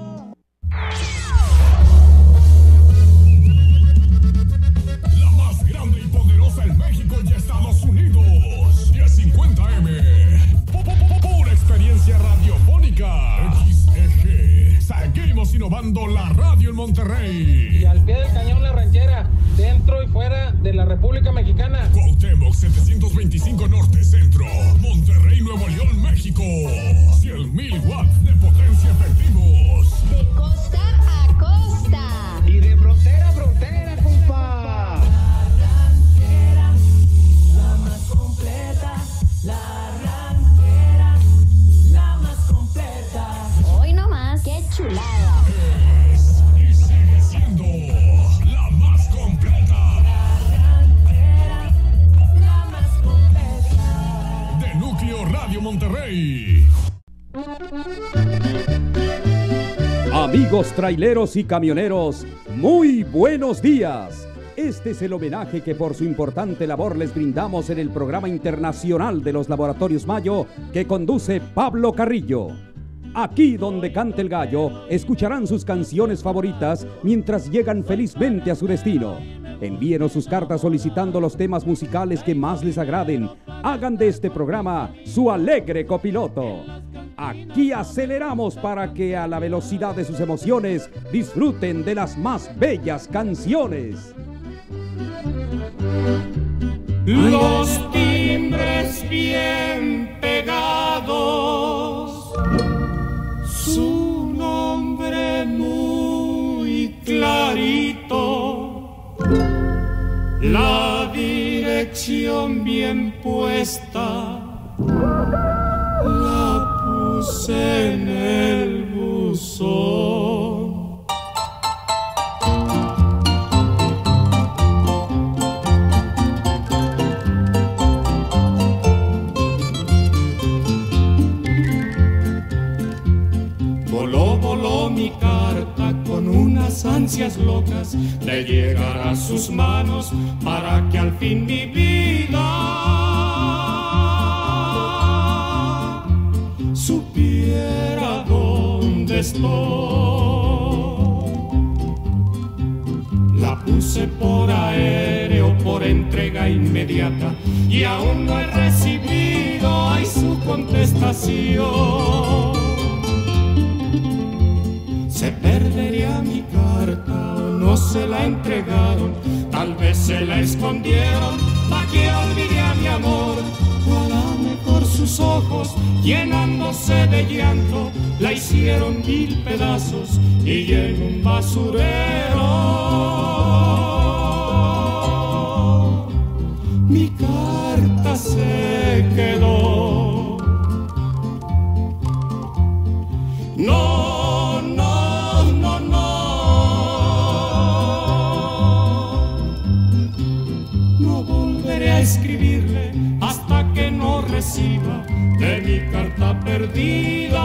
Innovando la radio en Monterrey. Y al pie del cañón La Ranchera, dentro y fuera de la República Mexicana. Cuauhtémoc setecientos veinticinco Norte Centro, Monterrey, Nuevo León, México. cien mil watts de potencia efectivos. De costa a costa. Y de frontera a frontera, compa. La ranchera, la más completa. La ranchera, la más completa. Hoy nomás, qué chulada. Radio Monterrey. Amigos traileros y camioneros, muy buenos días. Este es el homenaje que por su importante labor les brindamos en el programa internacional de los Laboratorios Mayo que conduce Pablo Carrillo. Aquí donde canta el gallo, escucharán sus canciones favoritas mientras llegan felizmente a su destino. Envíenos sus cartas solicitando los temas musicales que más les agraden. Hagan de este programa su alegre copiloto. Aquí aceleramos para que a la velocidad de sus emociones disfruten de las más bellas canciones. Los timbres bien pegados, su nombre muy clarito, la dirección bien puesta, la puse en el buzón. Voló, voló mi carta con unas ansias locas de llegar a sus manos para que al fin mi vida supiera dónde estoy. La puse por aéreo, por entrega inmediata y aún no he recibido ay, su contestación. Se perdería mi carta o no se la entregaron, tal vez se la escondieron pa' que olvide a mi amor. O a lo mejor sus ojos llenándose de llanto la hicieron mil pedazos y en un basurero mi carta se quedó. No. Escribirle hasta que no reciba de mi carta perdida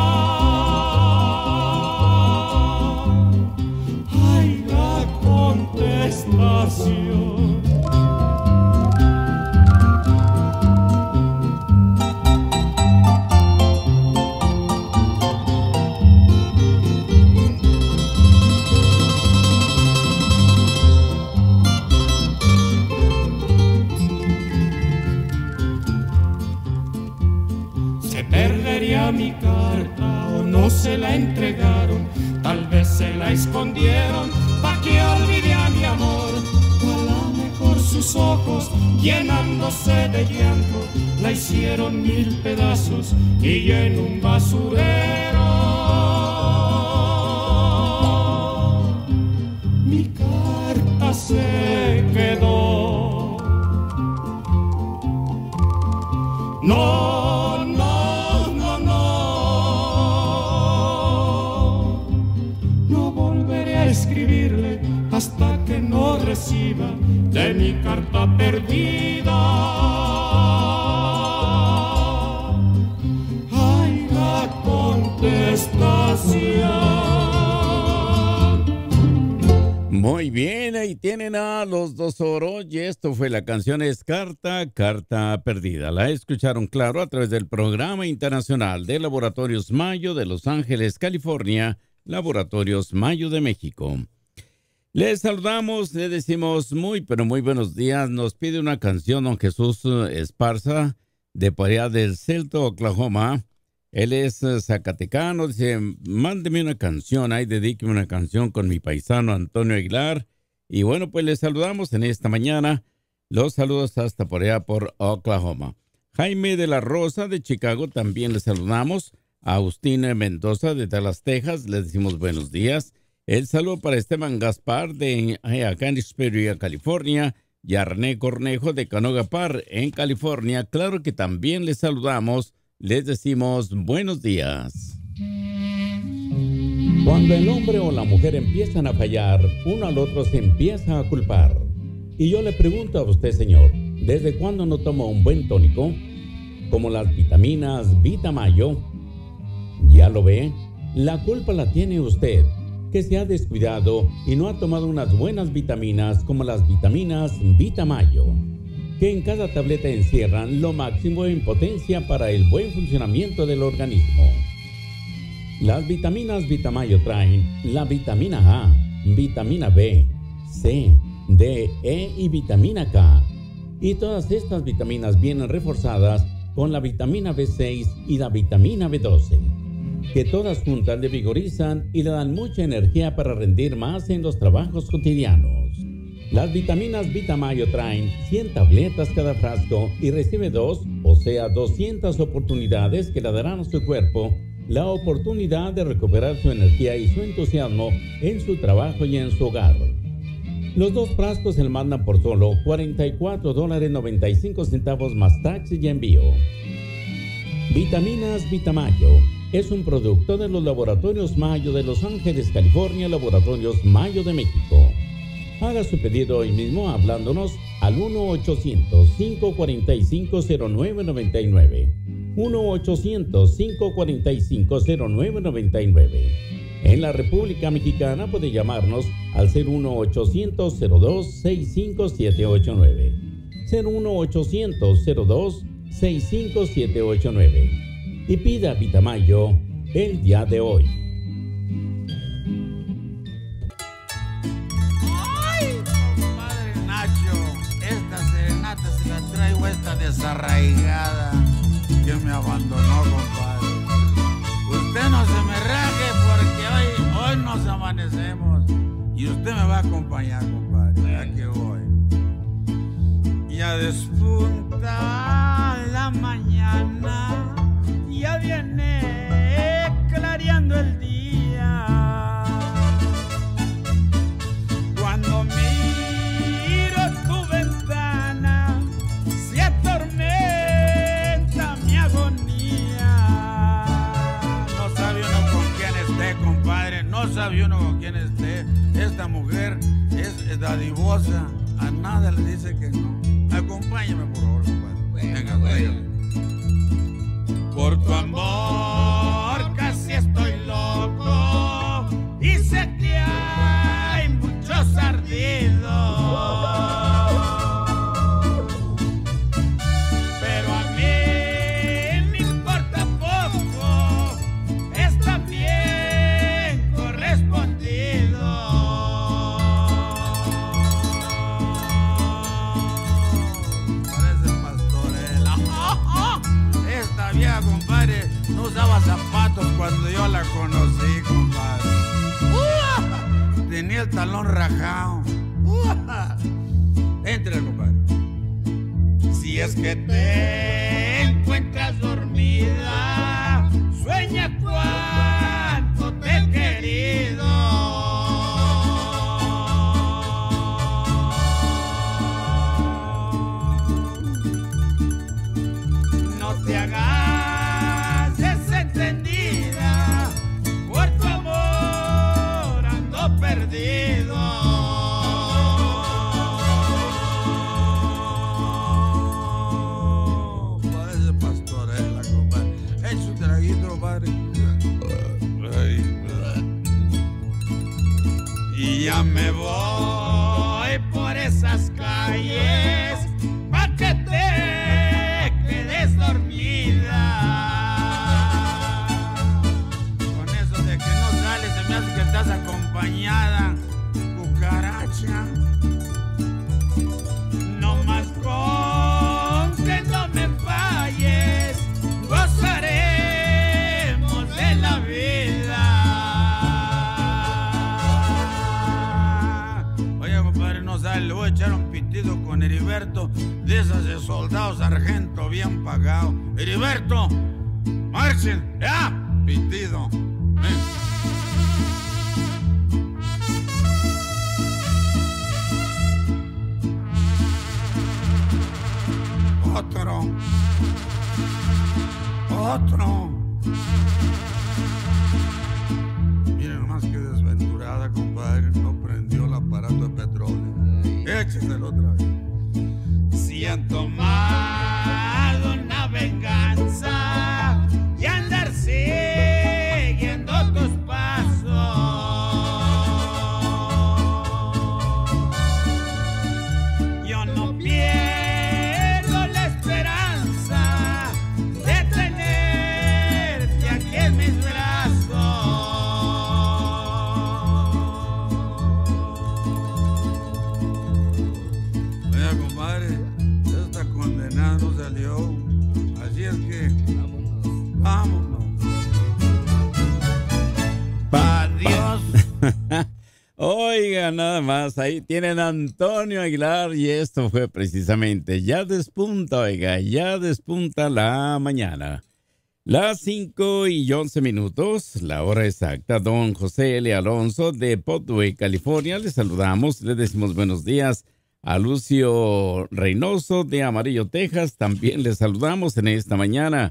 ay, la contestación. Mi carta o no se la entregaron, tal vez se la escondieron pa' que olvide a mi amor. O a lo mejor sus ojos llenándose de llanto la hicieron mil pedazos y en un basurero mi carta se quedó. No. Escribirle hasta que no reciba de mi carta perdida ay, la contestación. Muy bien, ahí tienen a los Dos Oro y esto fue la canción es Carta, Carta Perdida. La escucharon claro a través del Programa Internacional de Laboratorios Mayo de Los Ángeles, California, Laboratorios Mayo de México. Les saludamos, le decimos muy, pero muy buenos días. Nos pide una canción don Jesús Esparza, de por allá del Celto, Oklahoma. Él es zacatecano, dice, mándeme una canción, ahí dedíqueme una canción con mi paisano Antonio Aguilar. Y bueno, pues les saludamos en esta mañana. Los saludos hasta por allá por Oklahoma. Jaime de la Rosa de Chicago, también les saludamos. Agustín Mendoza de Dallas, Texas, les decimos buenos días. El saludo para Esteban Gaspar de acá en Hesperia, California, y a René Cornejo de Canoga Park en California. Claro que también les saludamos, les decimos buenos días. Cuando el hombre o la mujer empiezan a fallar, uno al otro se empieza a culpar. Y yo le pregunto a usted, señor, ¿desde cuándo no toma un buen tónico? Como las vitaminas Vitamayo. Ya lo ve, la culpa la tiene usted. que se ha descuidado y no ha tomado unas buenas vitaminas como las vitaminas Vitamayo, que en cada tableta encierran lo máximo en potencia para el buen funcionamiento del organismo. Las vitaminas Vitamayo traen la vitamina A, vitamina B, C, D, E y vitamina K. Y todas estas vitaminas vienen reforzadas con la vitamina B seis y la vitamina B doce, que todas juntas le vigorizan y le dan mucha energía para rendir más en los trabajos cotidianos. Las vitaminas Vitamayo traen cien tabletas cada frasco y recibe dos, o sea, doscientas oportunidades que le darán a su cuerpo la oportunidad de recuperar su energía y su entusiasmo en su trabajo y en su hogar. Los dos frascos se le mandan por solo cuarenta y cuatro dólares noventa y cinco centavos más taxi y envío. Vitaminas Vitamayo es un producto de los Laboratorios Mayo de Los Ángeles, California, Laboratorios Mayo de México. Haga su pedido hoy mismo hablándonos al uno ochocientos, cinco cuatro cinco, cero nueve nueve nueve. uno ochocientos, cinco cuatro cinco, cero nueve nueve nueve. En la República Mexicana puede llamarnos al cero uno ochocientos, cero dos, seis cinco siete ocho nueve. cero uno ochocientos, cero dos, seis cinco siete ocho nueve. Y pida Vitamayo el día de hoy. ¡Ay, compadre Nacho! Esta serenata se la traigo esta desarraigada que me abandonó, compadre. Usted no se me raje porque hoy, hoy nos amanecemos y usted me va a acompañar, compadre. Ya que voy. Ya despunta la mañana, ya viene clareando el día. Cuando miro tu ventana, se atormenta mi agonía. No sabe uno con quién esté, compadre, no sabe uno con quién esté. Esta mujer es, es dadivosa, a nada le dice que no. Acompáñame, por favor, compadre. Venga, venga. Por tu amor casi estoy loco y sé que hay muchos ardidos, pero a mí me importa poco, está bien correspondido. Parece pastorela. Esta vieja, compadre, no usaba zapatos cuando yo la conocí, compadre. ¡Uh! Tenía el talón rajado. ¡Uh! Entre, compadre. Si es que te encuentras dormida, sueña cuánto te he querido. No te hagas desentendida, por tu amor ando perdido. Parece pastorela, compadre. Echa un traguito, compadre. Y ya me voy por esas calles pa' que te quedes dormida. Con eso de que no sales, se me hace que estás acompañada, cucaracha. No más con que no me falles, gozaremos de la vida. Oye, compadre, no sale, le voy a echar un pitido con Heriberto, de esas de soldado sargento bien pagado. Heriberto, marchen, ya, pitido. Ven. Otro, otro. Miren nomás qué desventurada, compadre, no prendió el aparato de petróleo. Écheselo otra vez. Si han tomado una venganza y andar siguiendo tus pasos, compadre, esta condenada no salió. Así es que vámonos. Vámonos. Adiós. Oiga, nada más, ahí tienen a Antonio Aguilar y esto fue precisamente Ya despunta, oiga, ya despunta la mañana. Las cinco y once minutos, la hora exacta. Don José L. Alonso de Potway, California, le saludamos, le decimos buenos días. A Lucio Reynoso de Amarillo, Texas, también le saludamos en esta mañana.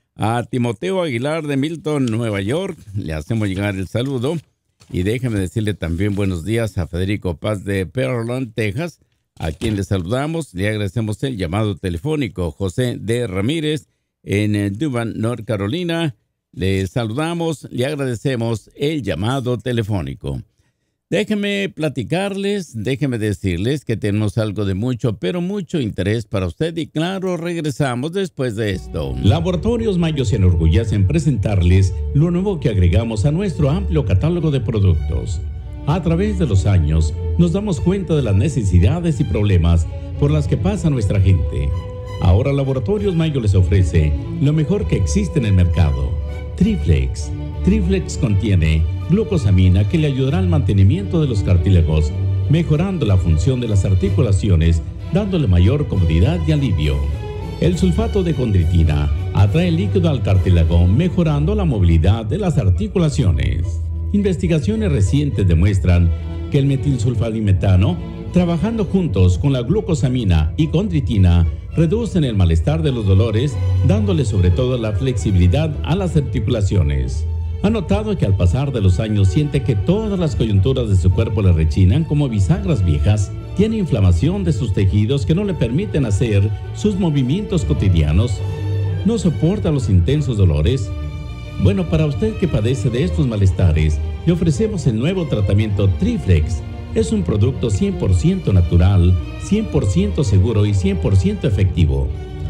A Timoteo Aguilar de Milton, Nueva York, le hacemos llegar el saludo. Y déjeme decirle también buenos días a Federico Paz de Pearland, Texas, a quien le saludamos. Le agradecemos el llamado telefónico. José D. Ramírez en Duban, North Carolina, le saludamos, le agradecemos el llamado telefónico. Déjenme platicarles, déjenme decirles que tenemos algo de mucho, pero mucho interés para usted y claro, regresamos después de esto. Laboratorios Mayo se enorgullece en presentarles lo nuevo que agregamos a nuestro amplio catálogo de productos. A través de los años, nos damos cuenta de las necesidades y problemas por las que pasa nuestra gente. Ahora Laboratorios Mayo les ofrece lo mejor que existe en el mercado. Triflex. Triflex contiene glucosamina que le ayudará al mantenimiento de los cartílagos, mejorando la función de las articulaciones, dándole mayor comodidad y alivio. El sulfato de condritina atrae líquido al cartílago, mejorando la movilidad de las articulaciones. Investigaciones recientes demuestran que el metilsulfadimetano, trabajando juntos con la glucosamina y condritina, reducen el malestar de los dolores, dándole sobre todo la flexibilidad a las articulaciones. Ha notado que al pasar de los años siente que todas las coyunturas de su cuerpo le rechinan como bisagras viejas. Tiene inflamación de sus tejidos que no le permiten hacer sus movimientos cotidianos. No soporta los intensos dolores. Bueno, para usted que padece de estos malestares, le ofrecemos el nuevo tratamiento Triflex. Es un producto cien por ciento natural, cien por ciento seguro y cien por ciento efectivo.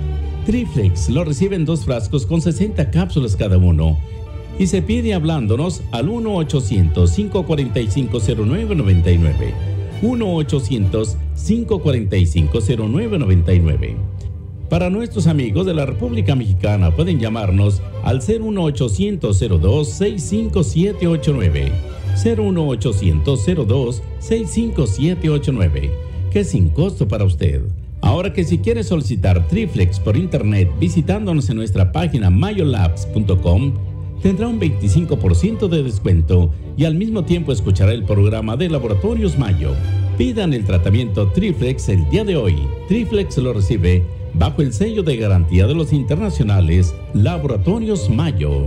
Triflex lo recibe en dos frascos con sesenta cápsulas cada uno y se pide hablándonos al uno ochocientos, cinco cuatro cinco, cero nueve nueve nueve. uno ochocientos, cinco cuatro cinco, cero nueve nueve nueve. Para nuestros amigos de la República Mexicana pueden llamarnos al cero uno ochocientos, cero dos, seis cinco siete ocho nueve. cero uno ochocientos, cero dos, seis cinco siete ocho nueve, que es sin costo para usted. Ahora que si quiere solicitar Triflex por internet visitándonos en nuestra página mayolabs punto com, tendrá un veinticinco por ciento de descuento y al mismo tiempo escuchará el programa de Laboratorios Mayo. Pidan el tratamiento Triflex el día de hoy. Triflex lo recibe bajo el sello de garantía de los internacionales Laboratorios Mayo.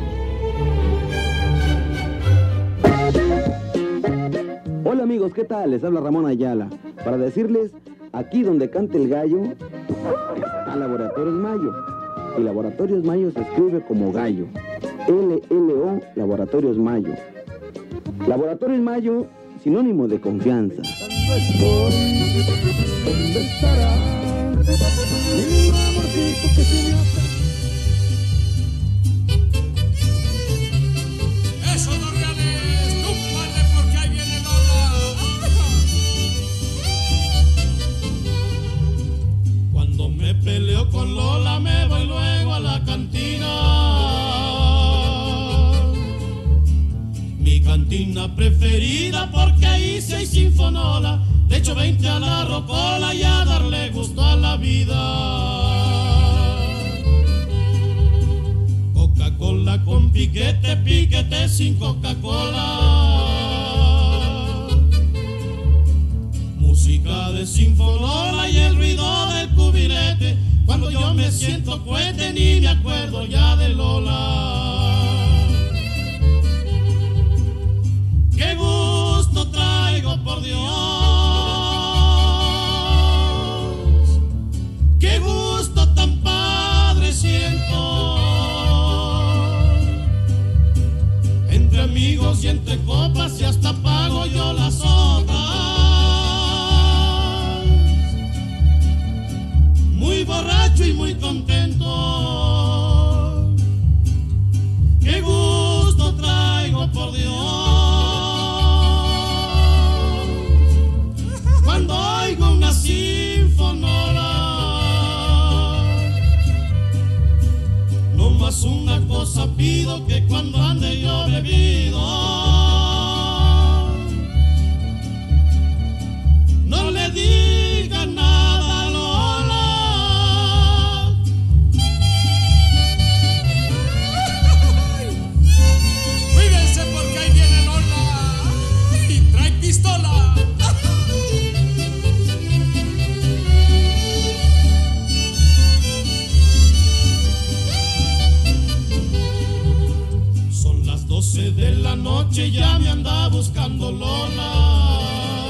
Hola amigos, ¿qué tal? Les habla Ramón Ayala para decirles, aquí donde canta el gallo está Laboratorios Mayo. Y Laboratorios Mayo se escribe como gallo. L L O Laboratorios Mayo. Laboratorios Mayo, sinónimo de confianza. Eso no reales, tú padre, porque ahí viene Lola. Cuando me peleo con Lola me voy luego a la cantina. Mi cantina preferida porque ahí se hay sinfonola. Le echo veinte a la rocola y a darle gusto a la vida. Coca-Cola con piquete, piquete sin Coca-Cola. Música de sinfonola y el ruido del cubilete. Cuando yo me siento cohete ni me acuerdo ya de Lola. ¡Qué gusto traigo, por Dios! ¡Qué gusto tan padre siento! Entre amigos y entre copas y hasta pago yo las otras. Muy borracho y muy contento. ¡Qué gusto traigo, por Dios! Cuando oigo una sinfonía Sinfonola. No más una cosa pido, que cuando ande yo bebido no le diga nada a Lola. Cuídense porque ahí viene Lola y trae pistola. Son las doce de la noche, ya me anda buscando Lola.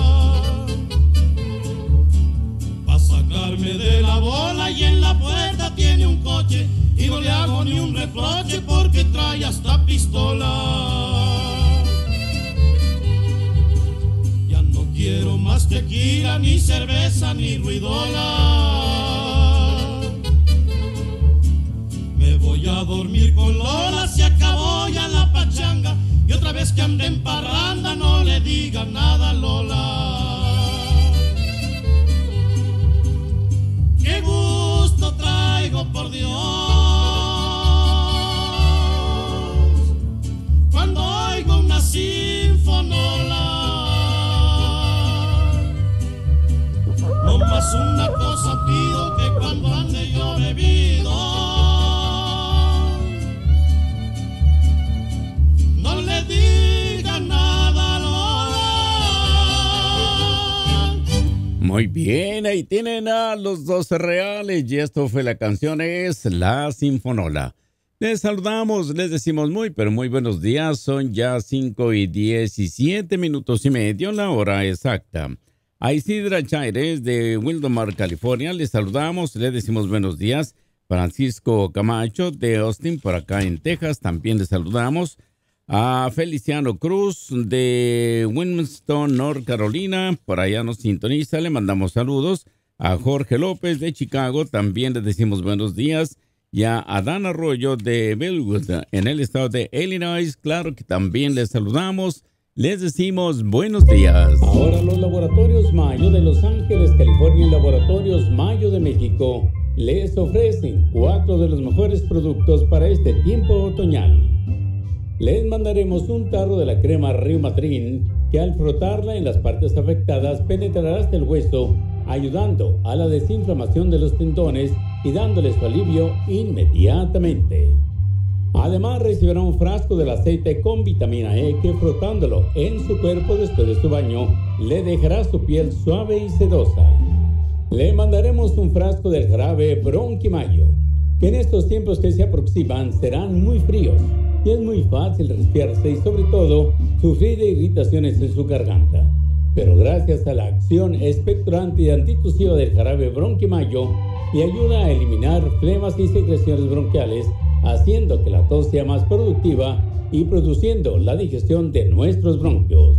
Sacarme de la bola y en la puerta tiene un coche y no le hago ni un reproche porque trae hasta pistola. Ya no quiero más tequila, ni cerveza, ni ruidola. Me voy a dormir con Lola, se acabó ya la pachanga y otra vez que ande en parranda no le diga nada a Lola. ¡Qué gusto traigo, por Dios! Cuando oigo una sinfonola. No más una cosa pido, que cuando ande yo bebido no le diga nada a Lola. Muy bien, ahí tienen a los doce reales y esto fue la canción, es La Sinfonola. Les saludamos, les decimos muy, pero muy buenos días. Son ya cinco y diecisiete minutos y medio, la hora exacta. A Isidra Chaires de Wildomar, California, les saludamos, les decimos buenos días. Francisco Camacho de Austin, por acá en Texas, también les saludamos. A Feliciano Cruz de Winston, North Carolina, por allá nos sintoniza, le mandamos saludos. A Jorge López de Chicago, también les decimos buenos días. Y a Adán Arroyo de Bellwood, en el estado de Illinois, claro que también les saludamos, les decimos buenos días. Ahora los Laboratorios Mayo de Los Ángeles, California y Laboratorios Mayo de México les ofrecen cuatro de los mejores productos para este tiempo otoñal. Les mandaremos un tarro de la crema Reumatrin, que al frotarla en las partes afectadas penetrará hasta el hueso, ayudando a la desinflamación de los tendones y dándoles su alivio inmediatamente. Además recibirá un frasco del aceite con vitamina E que frotándolo en su cuerpo después de su baño le dejará su piel suave y sedosa. Le mandaremos un frasco del jarabe Bronquimayo, que en estos tiempos que se aproximan serán muy fríos y es muy fácil resfriarse y sobre todo sufrir de irritaciones en su garganta. Pero gracias a la acción expectorante y antitusiva del jarabe Bronquimayo, y ayuda a eliminar flemas y secreciones bronquiales, haciendo que la tos sea más productiva y produciendo la digestión de nuestros bronquios.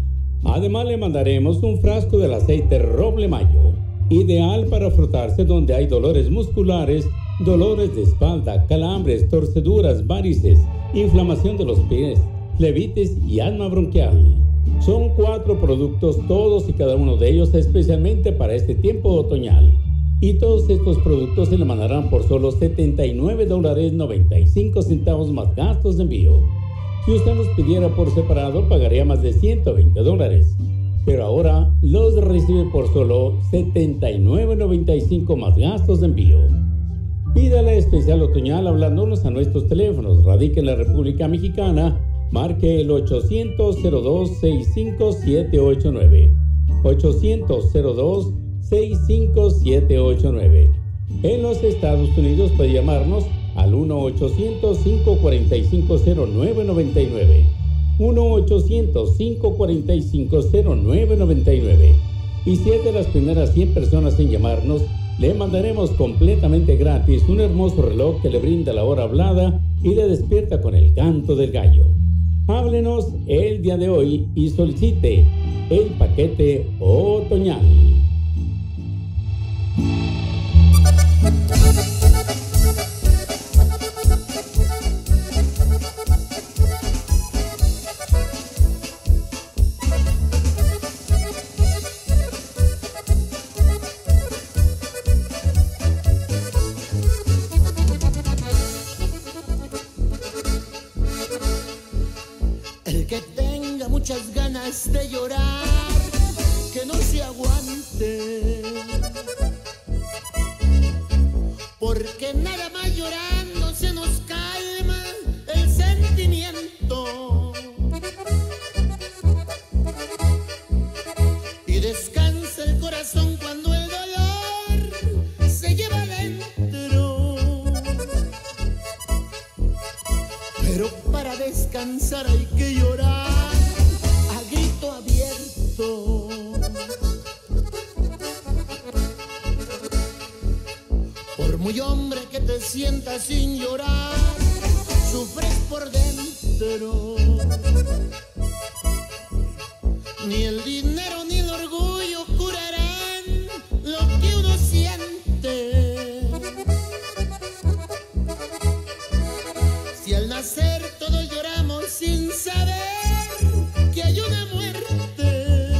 Además le mandaremos un frasco del aceite Roble Mayo, ideal para frotarse donde hay dolores musculares, dolores de espalda, calambres, torceduras, varices, inflamación de los pies, flebitis y asma bronquial. Son cuatro productos, todos y cada uno de ellos especialmente para este tiempo otoñal. Y todos estos productos se le mandarán por solo setenta y nueve dólares noventa y cinco centavos más gastos de envío. Si usted los pidiera por separado, pagaría más de ciento veinte dólares. Pero ahora los recibe por solo setenta y nueve noventa y cinco más gastos de envío. Pídala especial otoñal hablándonos a nuestros teléfonos. Radica en la República Mexicana. Marque el ochocientos cero dos sesenta y cinco setecientos ochenta y nueve. ochocientos cero dos sesenta y cinco setecientos ochenta y nueve. En los Estados Unidos puede llamarnos al uno ochocientos cinco cuatro cinco cero nueve nueve nueve. uno ochocientos cinco cuatro cinco cero nueve nueve nueve. Y si es de las primeras cien personas en llamarnos, le mandaremos completamente gratis un hermoso reloj que le brinda la hora hablada y le despierta con el canto del gallo. Háblenos el día de hoy y solicite el paquete otoñal. descansar hay que llorar a grito abierto. Por muy hombre que te sientas sin llorar, sufres por dentro. Ni el dinero ni el orgullo curarán lo que uno siente. Si al nacer todos lloramos sin saber que hay una muerte,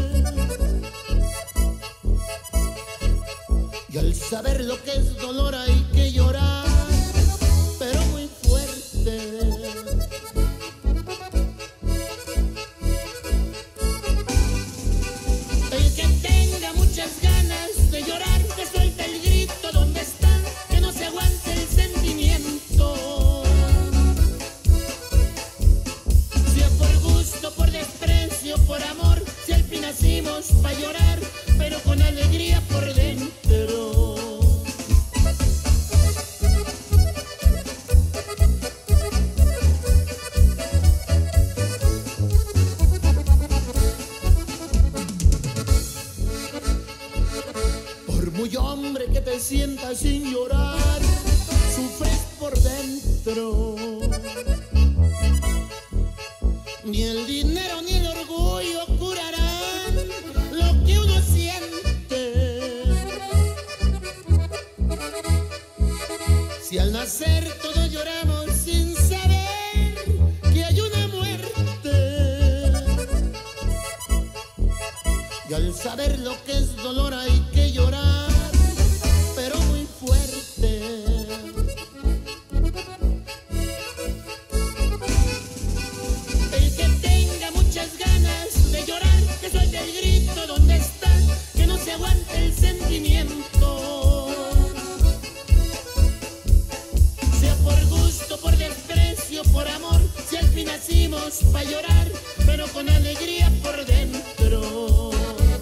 y al saber lo que es dolor hay que llorar, pero muy fuerte. El que tenga muchas ganas de llorar, que suelte el grito donde está, que no se aguante el sentimiento. Sea por gusto, por desprecio, por amor, si al fin nacimos pa' llorar, pero con alegría por dentro. Muy hombre que te sientas sin llorar, sufres por dentro. Ni el dinero ni el orgullo curarán lo que uno siente. Si al nacer todos lloramos sin saber que hay una muerte, y al saber lo que es dolor hay que llorar, pero muy fuerte. El que tenga muchas ganas de llorar, que suelte el grito donde está, que no se aguante el sentimiento. Sea por gusto, por desprecio, por amor, si al fin nacimos pa' llorar, pero con alegría por dentro.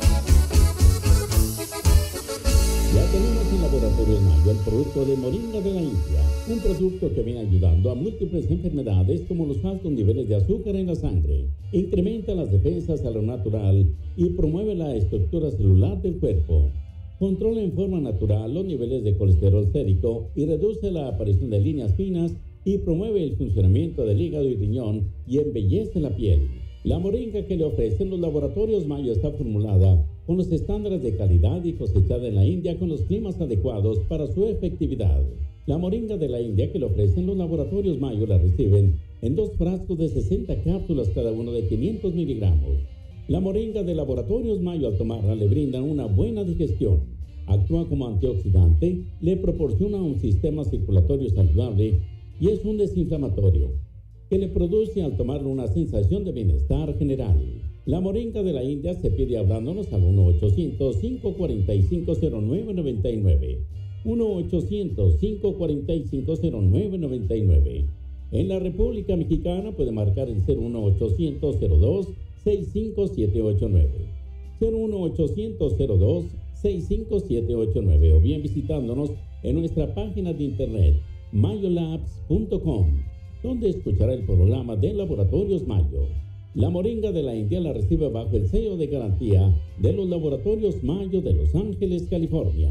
Ya tenemos en Laboratorios Mayo el producto de Moringa de la India, un producto que viene ayudando a múltiples enfermedades como los altos niveles de azúcar en la sangre, incrementa las defensas a lo natural y promueve la estructura celular del cuerpo. Controla en forma natural los niveles de colesterol sérico y reduce la aparición de líneas finas y promueve el funcionamiento del hígado y riñón y embellece la piel. La moringa que le ofrecen los Laboratorios Mayo está formulada con los estándares de calidad y cosechada en la India con los climas adecuados para su efectividad. La moringa de la India que le ofrecen los Laboratorios Mayo la reciben en dos frascos de sesenta cápsulas cada uno de quinientos miligramos. La moringa de Laboratorios Mayo al tomarla le brindan una buena digestión, actúa como antioxidante, le proporciona un sistema circulatorio saludable y es un desinflamatorio que le produce al tomarlo una sensación de bienestar general. La moringa de la India se pide hablándonos al uno ochocientos, cinco cuatro cinco, cero nueve nueve nueve. uno ochocientos, cinco cuatro cinco, cero nueve nueve nueve. En la República Mexicana puede marcar el cero uno ochocientos, cero dos, seis cinco siete ocho nueve. cero uno ochocientos, cero dos, seis cinco siete ocho nueve o bien visitándonos en nuestra página de internet mayolabs punto com, donde escuchará el programa de Laboratorios Mayo. La moringa de la India la recibe bajo el sello de garantía de los Laboratorios Mayo de Los Ángeles, California.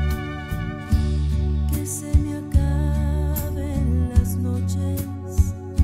Que se me acaben las noches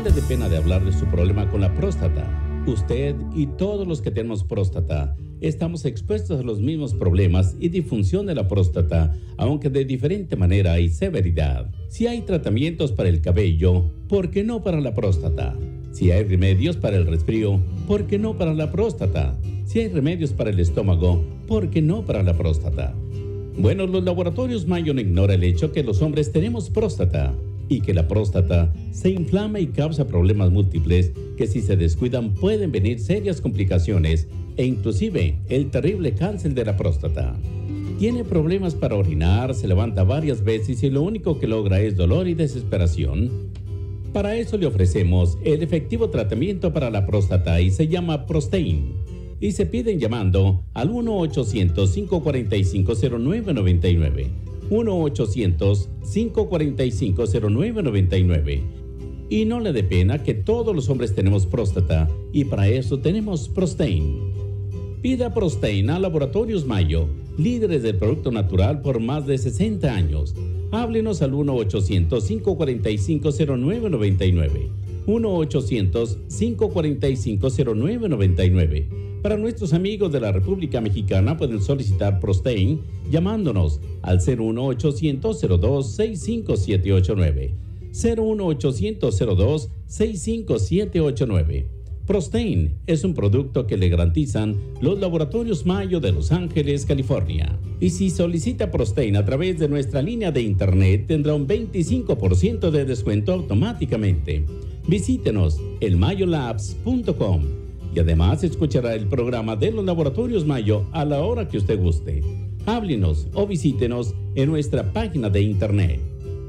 le dé pena de hablar de su problema con la próstata. Usted y todos los que tenemos próstata estamos expuestos a los mismos problemas y disfunción de la próstata, aunque de diferente manera y severidad. Si hay tratamientos para el cabello, ¿por qué no para la próstata? Si hay remedios para el resfrío, ¿por qué no para la próstata? Si hay remedios para el estómago, ¿por qué no para la próstata? Bueno, los laboratorios Mayo no ignora el hecho que los hombres tenemos próstata y que la próstata se inflama y causa problemas múltiples que si se descuidan pueden venir serias complicaciones e inclusive el terrible cáncer de la próstata. Tiene problemas para orinar, se levanta varias veces y lo único que logra es dolor y desesperación. Para eso le ofrecemos el efectivo tratamiento para la próstata y se llama Prostein. Y se piden llamando al uno ochocientos, cinco cuatro cinco, cero nueve nueve nueve. uno ochocientos, cinco cuatro cinco, cero nueve nueve nueve. Y no le dé pena que todos los hombres tenemos próstata y para eso tenemos Prostein. Pida Prostein a Laboratorios Mayo, líderes del producto natural por más de sesenta años. Háblenos al uno ochocientos, cinco cuatro cinco, cero nueve nueve nueve. uno ochocientos, cinco cuatro cinco, cero nueve nueve nueve. Para nuestros amigos de la República Mexicana pueden solicitar Prostein llamándonos al cero uno ochocientos, cero dos, seis cinco siete ocho nueve. cero uno ochocientos, cero dos, seis cinco siete ocho nueve. Prostein es un producto que le garantizan los Laboratorios Mayo de Los Ángeles, California. Y si solicita Prostein a través de nuestra línea de internet tendrá un veinticinco por ciento de descuento automáticamente. Visítenos en mayo labs punto com. Y además escuchará el programa de los Laboratorios Mayo a la hora que usted guste. Háblenos o visítenos en nuestra página de internet.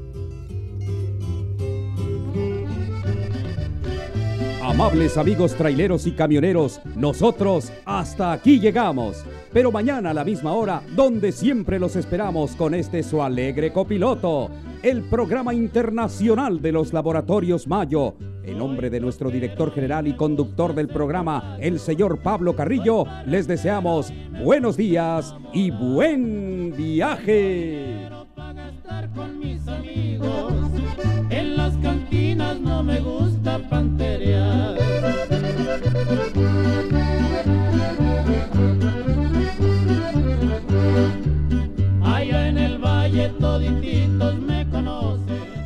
Amables amigos traileros y camioneros, nosotros hasta aquí llegamos. Pero mañana a la misma hora, donde siempre los esperamos con este su alegre copiloto, el programa internacional de los Laboratorios Mayo. En nombre de nuestro director general y conductor del programa, el señor Pablo Carrillo, les deseamos buenos días y buen viaje. Con mis amigos, en las cantinas no me gusta panterear. Allá en el valle todititos me conocen.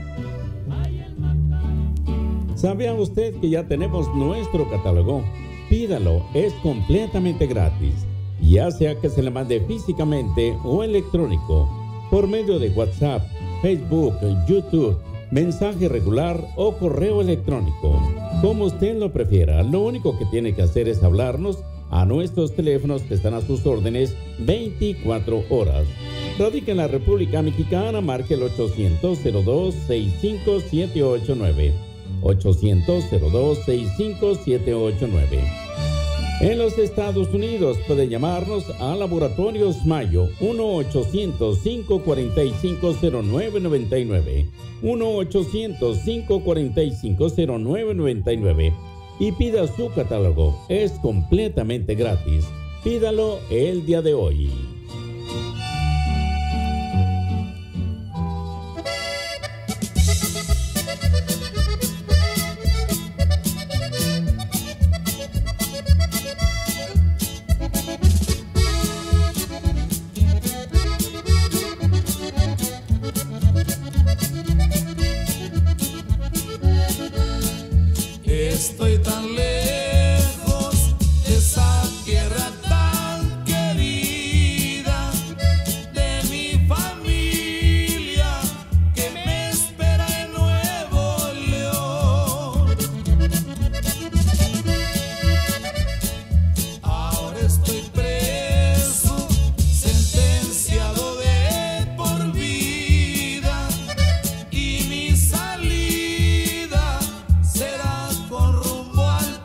¿Sabía usted que ya tenemos nuestro catálogo? Pídalo, es completamente gratis, ya sea que se le mande físicamente o electrónico, por medio de WhatsApp, Facebook, YouTube, mensaje regular o correo electrónico. Como usted lo prefiera, lo único que tiene que hacer es hablarnos a nuestros teléfonos que están a sus órdenes veinticuatro horas. Radica en la República Mexicana, marque el ochocientos, cero dos, seis cinco siete ocho nueve. ochocientos, cero dos, seis cinco siete ocho nueve. En los Estados Unidos puede llamarnos a Laboratorios Mayo uno ochocientos, cinco cuatro cinco, cero nueve nueve nueve. uno ochocientos, cinco cuatro cinco, cero nueve nueve nueve. Y pida su catálogo, es completamente gratis. Pídalo el día de hoy. Estoy tan lejos de esa tierra tan querida, de mi familia que me espera en Nuevo León. Ahora estoy preso, sentenciado de por vida, y mi salida será con rumbo al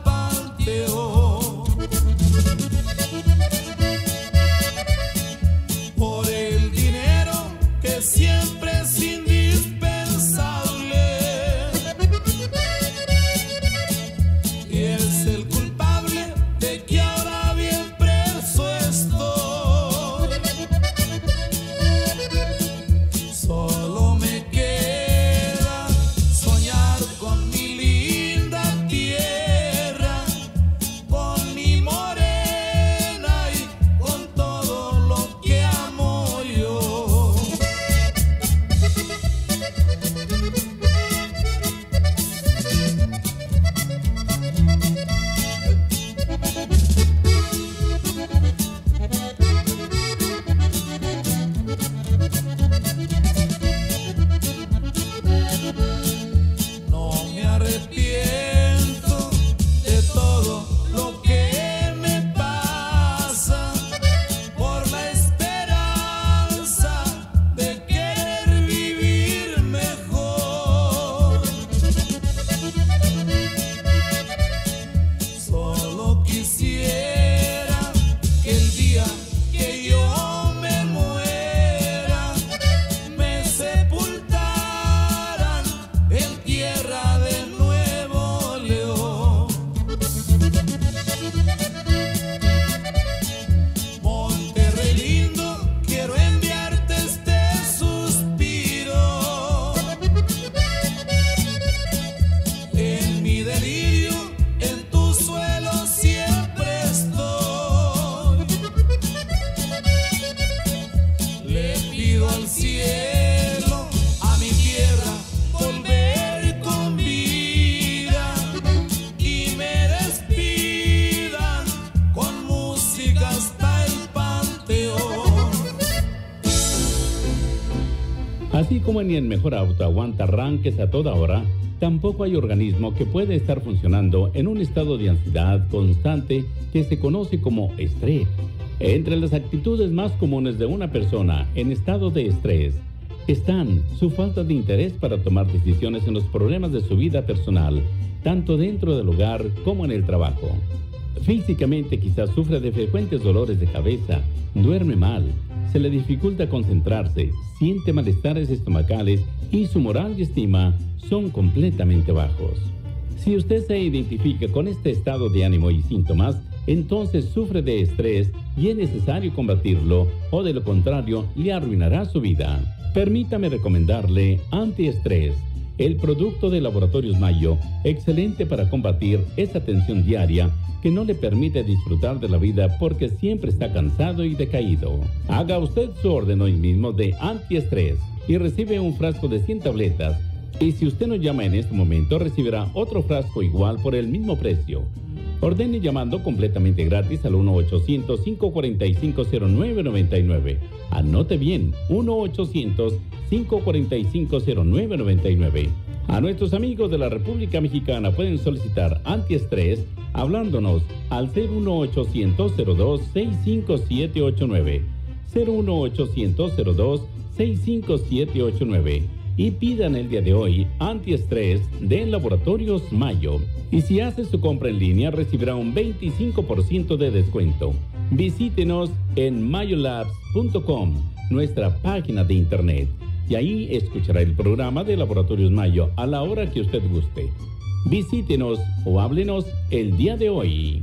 como ni el mejor auto aguanta arranques a toda hora, tampoco hay organismo que pueda estar funcionando en un estado de ansiedad constante que se conoce como estrés. Entre las actitudes más comunes de una persona en estado de estrés están su falta de interés para tomar decisiones en los problemas de su vida personal, tanto dentro del hogar como en el trabajo. Físicamente quizás sufre de frecuentes dolores de cabeza, duerme mal, se le dificulta concentrarse, siente malestares estomacales y su moral y estima son completamente bajos. Si usted se identifica con este estado de ánimo y síntomas, entonces sufre de estrés y es necesario combatirlo o de lo contrario le arruinará su vida. Permítame recomendarle Antiestrés, el producto de Laboratorios Mayo, excelente para combatir esa tensión diaria que no le permite disfrutar de la vida porque siempre está cansado y decaído. Haga usted su orden hoy mismo de Antiestrés y recibe un frasco de cien tabletas. Y si usted nos llama en este momento, recibirá otro frasco igual por el mismo precio. Ordene llamando completamente gratis al uno ochocientos, cinco cuatro cinco, cero nueve nueve nueve. Anote bien, uno ochocientos, cinco cuatro cinco, cero nueve nueve nueve. A nuestros amigos de la República Mexicana pueden solicitar Antiestrés hablándonos al cero uno ochocientos, cero dos, seis cinco siete ocho nueve. cero uno ochocientos, cero dos, seis cinco siete ocho nueve. Y pidan el día de hoy Antiestrés de Laboratorios Mayo. Y si hace su compra en línea recibirá un veinticinco por ciento de descuento. Visítenos en mayolabs punto com, nuestra página de internet. Y ahí escuchará el programa de Laboratorios Mayo a la hora que usted guste. Visítenos o háblenos el día de hoy.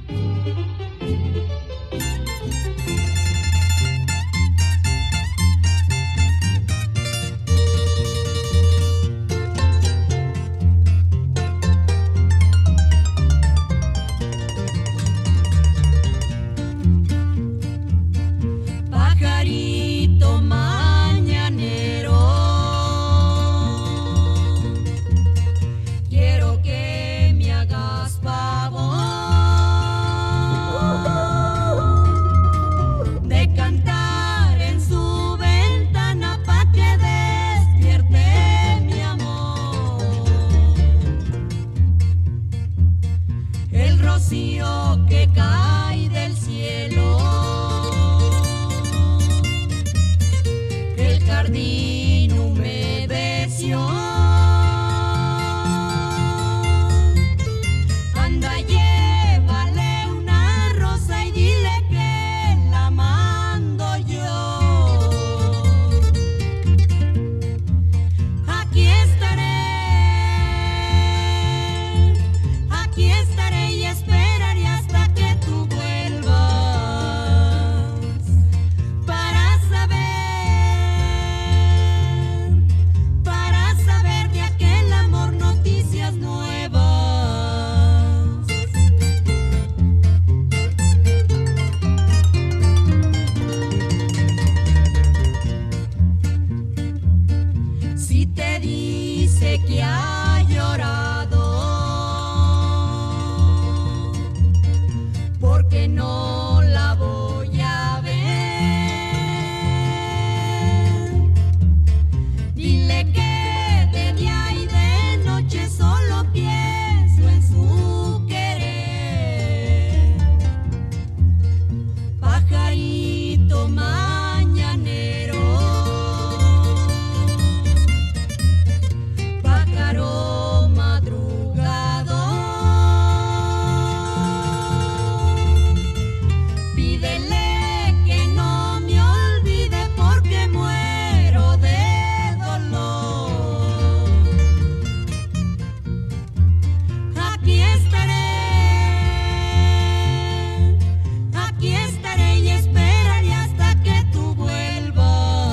Pajarito mañanero, quiero que me hagas favor de cantar en su ventana pa' que despierte mi amor. El rocío que cae del cielo, el jardín humedeció. Anda, llévale una rosa y dile que la mando yo. Aquí estaré, aquí estaré y esperaré hasta que tú vuelvas para saber, para saber de aquel amor noticias nuevas. Si te dice que ha llorado porque no la voy a ver, dile que de día y de noche solo pienso en su querer. Pajarito mañanero, pájaro madrugador, pídele que no me olvide porque muero de dolor. Aquí estaré, aquí estaré y esperaré hasta que tú vuelvas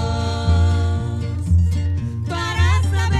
para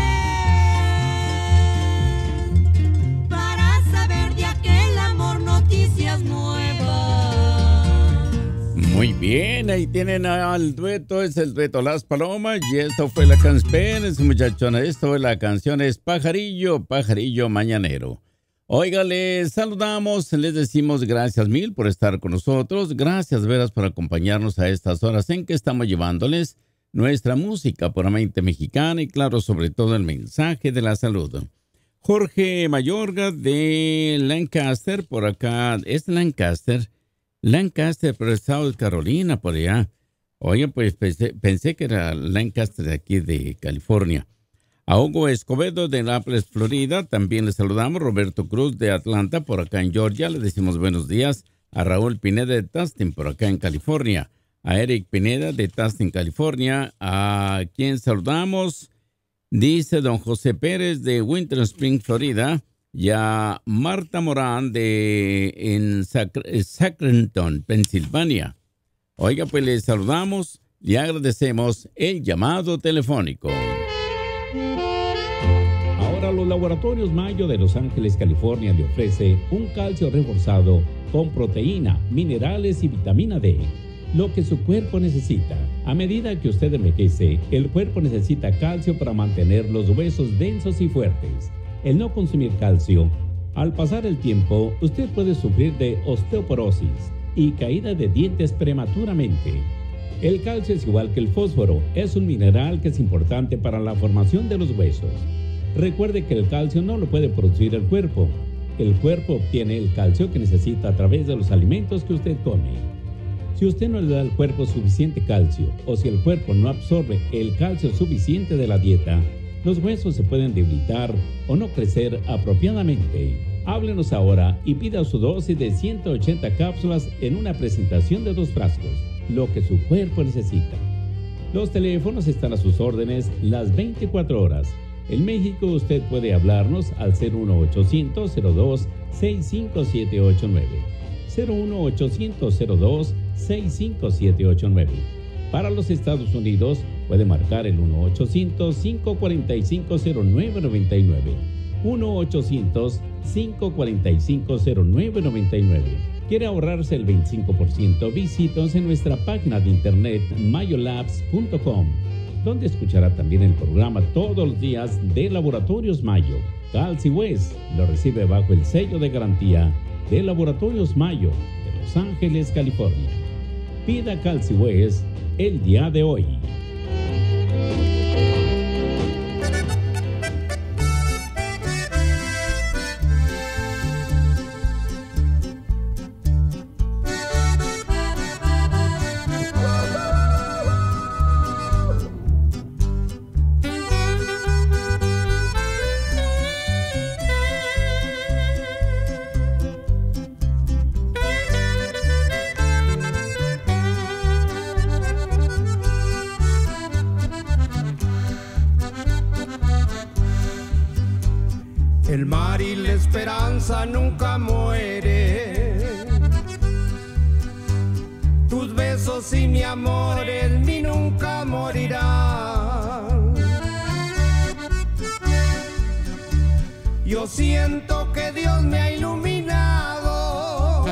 saber, para saber de aquel amor noticias nuevas. Muy bien, ahí tienen al dueto, es el dueto Las Palomas y esto fue la canción, es muchachona, esto fue la canción, es Pajarillo, Pajarillo Mañanero. Oiga, les saludamos, les decimos gracias mil por estar con nosotros, gracias veras por acompañarnos a estas horas en que estamos llevándoles nuestra música puramente mexicana y claro, sobre todo el mensaje de la salud. Jorge Mayorga de Lancaster, por acá, es Lancaster, Lancaster, pero estado de Carolina, por allá. Oye, pues pensé, pensé que era Lancaster de aquí de California. A Hugo Escobedo de Naples, Florida, también le saludamos. Roberto Cruz de Atlanta, por acá en Georgia, le decimos buenos días. A Raúl Pineda de Tustin, por acá en California. A Eric Pineda de Tustin, California, a quien saludamos, dice don José Pérez de Winter Spring, Florida, y a Marta Morán de en Sac Sacramento, Pensilvania. Oiga, pues les saludamos y agradecemos el llamado telefónico. Ahora los Laboratorios Mayo de Los Ángeles, California, le ofrece un calcio reforzado con proteína, minerales y vitamina D. Lo que su cuerpo necesita. A medida que usted envejece, el cuerpo necesita calcio para mantener los huesos densos y fuertes. El no consumir calcio, al pasar el tiempo, usted puede sufrir de osteoporosis y caída de dientes prematuramente. El calcio es igual que el fósforo, es un mineral que es importante para la formación de los huesos. Recuerde que el calcio no lo puede producir el cuerpo. El cuerpo obtiene el calcio que necesita a través de los alimentos que usted come. Si usted no le da al cuerpo suficiente calcio o si el cuerpo no absorbe el calcio suficiente de la dieta, los huesos se pueden debilitar o no crecer apropiadamente. Háblenos ahora y pida su dosis de ciento ochenta cápsulas en una presentación de dos frascos, lo que su cuerpo necesita. Los teléfonos están a sus órdenes las veinticuatro horas. En México usted puede hablarnos al cero uno ochocientos cero dos seis cinco siete ocho nueve. cero uno ochocientos cero dos seis cinco siete ocho nueve. Para los Estados Unidos puede marcar el uno ochocientos cinco cuatro cinco cero nueve nueve nueve. uno ochocientos cinco cuatro cinco cero nueve nueve nueve. ¿Quiere ahorrarse el veinticinco por ciento? Visítenos en nuestra página de internet mayolabs punto com, donde escuchará también el programa todos los días de Laboratorios Mayo. CalciWest lo recibe bajo el sello de garantía de Laboratorios Mayo de Los Ángeles, California. Pida CalciWest el día de hoy. El mar y la esperanza nunca muere. Tus besos y mi amor en mí nunca morirán. Yo siento que Dios me ha iluminado,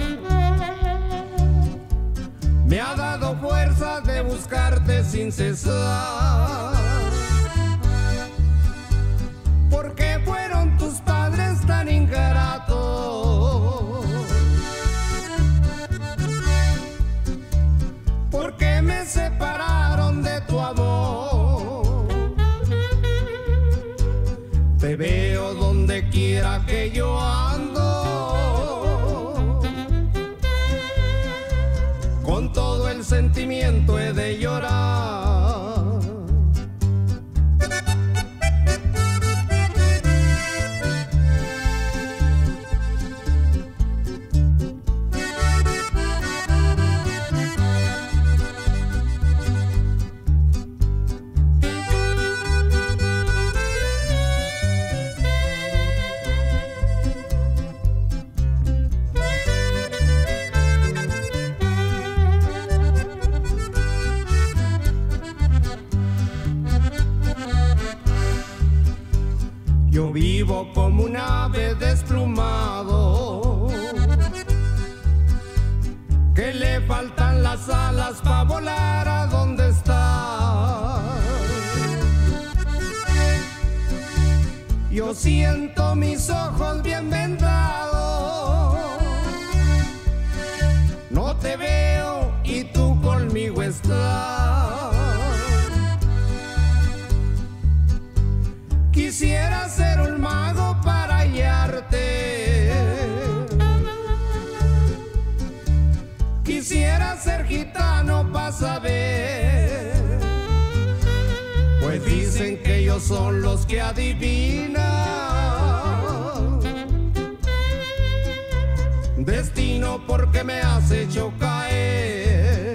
me ha dado fuerzas de buscarte sin cesar. Porque fueron tus padres tan ingratos, porque me separaron de tu amor. Te veo donde quiera que yo ando, con todo el sentimiento he de llorar. Yo vivo como un ave desplumado, que le faltan las alas para volar a donde está. Yo siento mis ojos bien vendados, no te veo y tú conmigo estás. ellos son los que adivinan. Destino, porque me has hecho caer.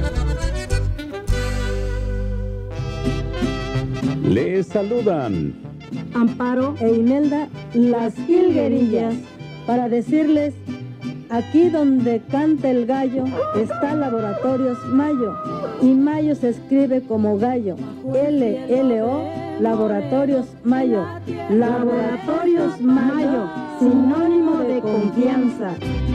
Les saludan Amparo e Imelda, las Hilguerillas, para decirles: aquí donde canta el gallo está Laboratorios Mayo, y Mayo se escribe como gallo, L L O, Laboratorios Mayo. Laboratorios Mayo, sinónimo de confianza.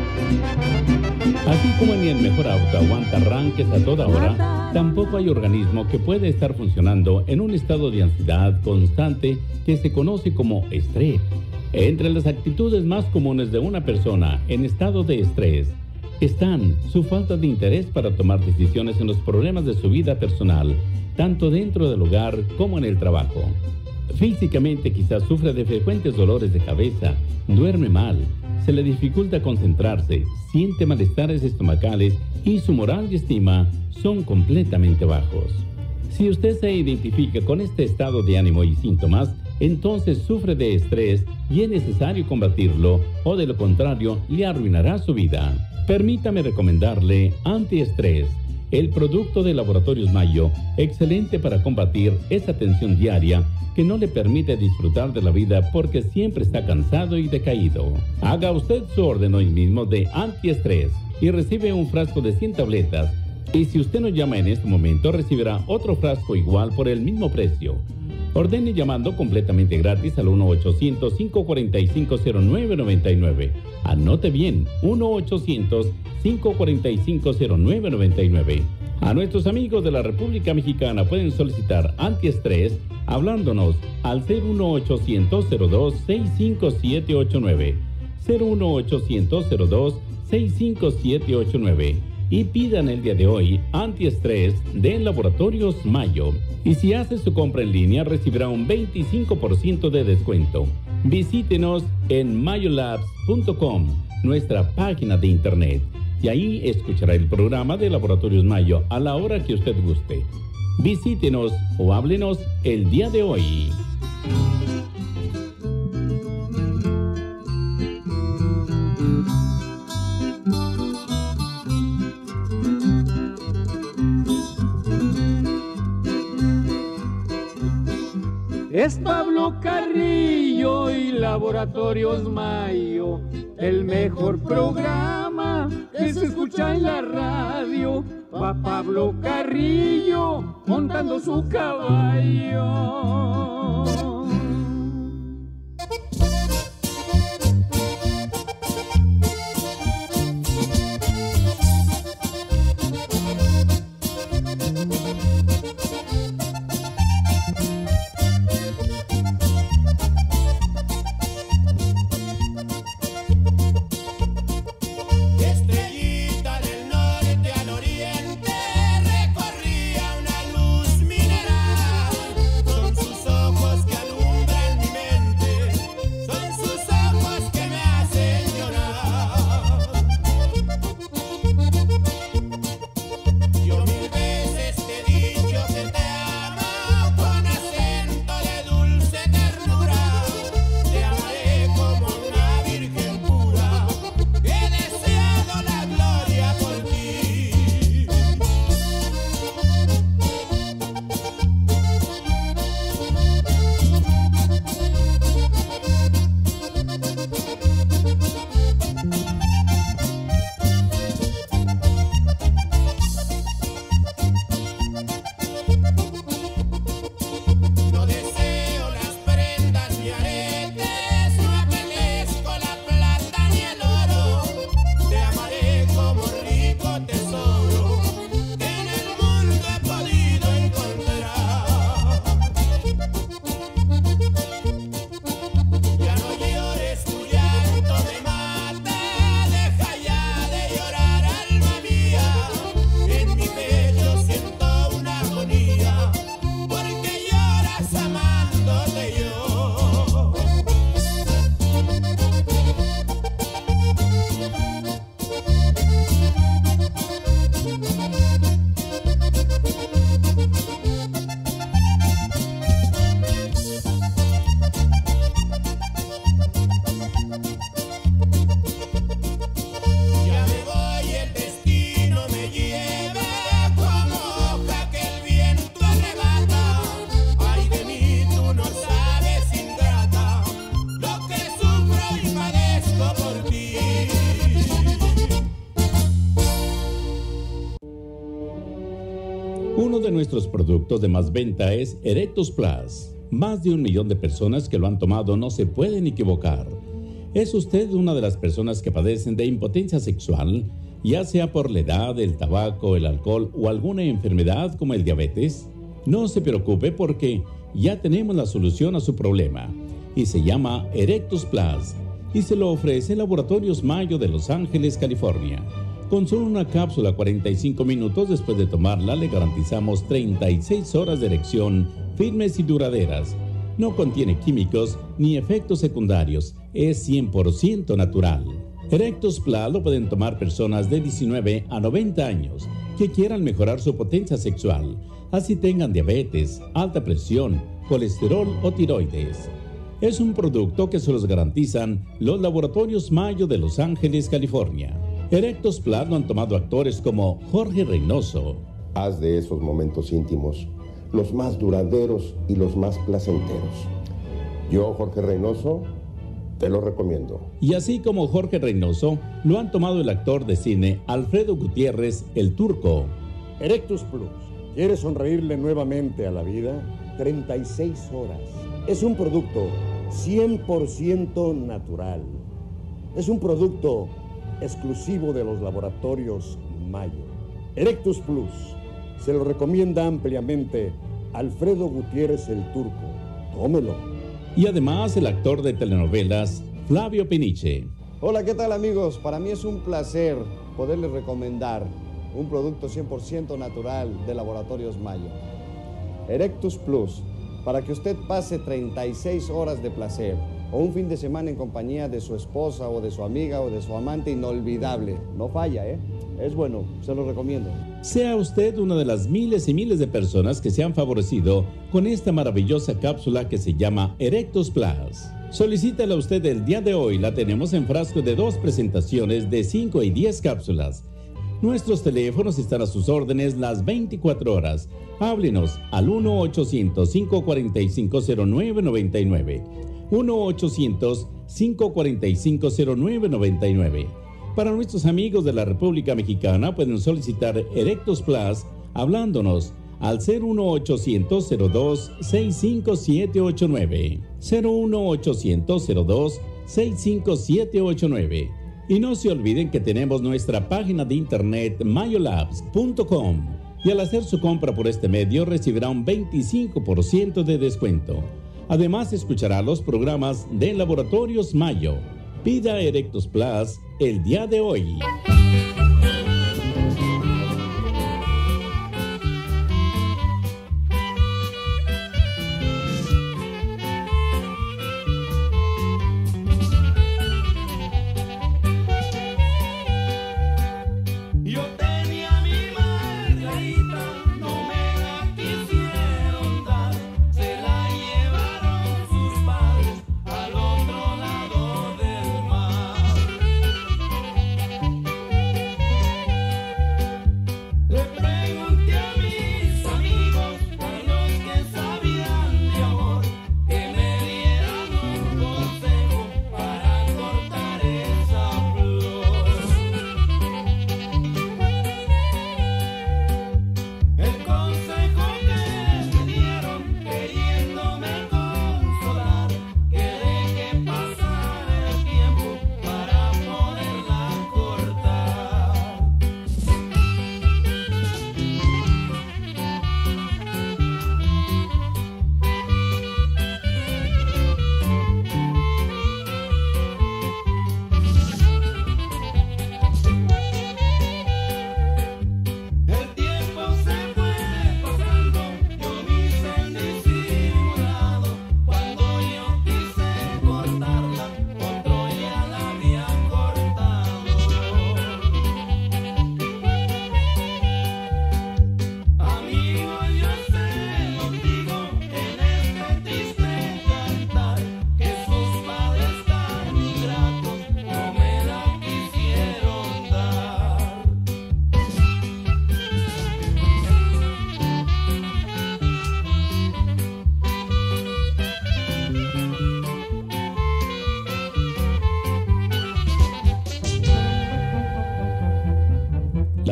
Así como ni el mejor auto aguanta arranques a toda hora, tampoco hay organismo que puede estar funcionando en un estado de ansiedad constante que se conoce como estrés. Entre las actitudes más comunes de una persona en estado de estrés están su falta de interés para tomar decisiones en los problemas de su vida personal, tanto dentro del hogar como en el trabajo. Físicamente quizás sufre de frecuentes dolores de cabeza, duerme mal, se le dificulta concentrarse, siente malestares estomacales y su moral y estima son completamente bajos. Si usted se identifica con este estado de ánimo y síntomas, entonces sufre de estrés y es necesario combatirlo, o de lo contrario le arruinará su vida. Permítame recomendarle Antiestrés, el producto de Laboratorios Mayo, excelente para combatir esa tensión diaria que no le permite disfrutar de la vida porque siempre está cansado y decaído. Haga usted su orden hoy mismo de Antiestrés y recibe un frasco de cien tabletas, y si usted nos llama en este momento recibirá otro frasco igual por el mismo precio. Ordene llamando completamente gratis al uno ochocientos, cinco cuatro cinco, cero nueve nueve nueve. Anote bien, uno ochocientos, cinco cuatro cinco, cero nueve nueve nueve. A nuestros amigos de la República Mexicana pueden solicitar Antiestrés hablándonos al cero uno ochocientos, cero dos, seis cinco siete ocho nueve, cero uno ochocientos, cero dos, seis cinco siete ocho nueve. Y pidan el día de hoy Antiestrés de Laboratorios Mayo. Y si hace su compra en línea recibirá un veinticinco por ciento de descuento. Visítenos en mayolabs punto com, nuestra página de internet, y ahí escuchará el programa de Laboratorios Mayo a la hora que usted guste. Visítenos o háblenos el día de hoy. Es Pablo Carrillo y Laboratorios Mayo, el mejor programa que se escucha en la radio. Va Pablo Carrillo montando su caballo. Ojos Uno de nuestros productos de más venta es Erectus Plus. Más de un millón de personas que lo han tomado no se pueden equivocar. ¿Es usted una de las personas que padecen de impotencia sexual, ya sea por la edad, el tabaco, el alcohol o alguna enfermedad como el diabetes? No se preocupe porque ya tenemos la solución a su problema y se llama Erectus Plus y se lo ofrece Laboratorios Mayo de Los Ángeles, California. Con solo una cápsula cuarenta y cinco minutos después de tomarla le garantizamos treinta y seis horas de erección firmes y duraderas. No contiene químicos ni efectos secundarios, es cien por ciento natural. Erectus Plus lo pueden tomar personas de diecinueve a noventa años que quieran mejorar su potencia sexual, así tengan diabetes, alta presión, colesterol o tiroides. Es un producto que se los garantizan los Laboratorios Mayo de Los Ángeles, California. Erectus Plus lo han tomado actores como Jorge Reynoso. Haz de esos momentos íntimos los más duraderos y los más placenteros. Yo, Jorge Reynoso, te lo recomiendo. Y así como Jorge Reynoso, lo han tomado el actor de cine Alfredo Gutiérrez, el Turco. Erectus Plus. ¿Quieres sonreírle nuevamente a la vida? treinta y seis horas. Es un producto cien por ciento natural. Es un producto exclusivo de los Laboratorios Mayo. Erectus Plus. Se lo recomienda ampliamente Alfredo Gutiérrez, el Turco. Tómelo. Y además el actor de telenovelas Flavio Peniche. Hola, ¿qué tal, amigos? Para mí es un placer poderles recomendar un producto cien por ciento natural de Laboratorios Mayo. Erectus Plus, para que usted pase treinta y seis horas de placer o un fin de semana en compañía de su esposa o de su amiga o de su amante inolvidable. No falla, ¿eh? Es bueno, se lo recomiendo. Sea usted una de las miles y miles de personas que se han favorecido con esta maravillosa cápsula que se llama Erectus Plus. Solicítala usted el día de hoy, la tenemos en frasco de dos presentaciones de cinco y diez cápsulas. Nuestros teléfonos están a sus órdenes las veinticuatro horas. Háblenos al uno ochocientos, cinco cuatro cinco, cero nueve nueve nueve. uno ochocientos, cinco cuatro cinco, cero nueve nueve nueve. Para nuestros amigos de la República Mexicana pueden solicitar Erectus Plus hablándonos al cero uno ochocientos, cero dos, seis cinco siete ocho nueve. cero uno ochocientos, cero dos, seis cinco siete ocho nueve. Y no se olviden que tenemos nuestra página de internet mayolabs punto com y al hacer su compra por este medio recibirá un veinticinco por ciento de descuento. Además escuchará los programas de Laboratorios Mayo. Pida Erectus Plus el día de hoy.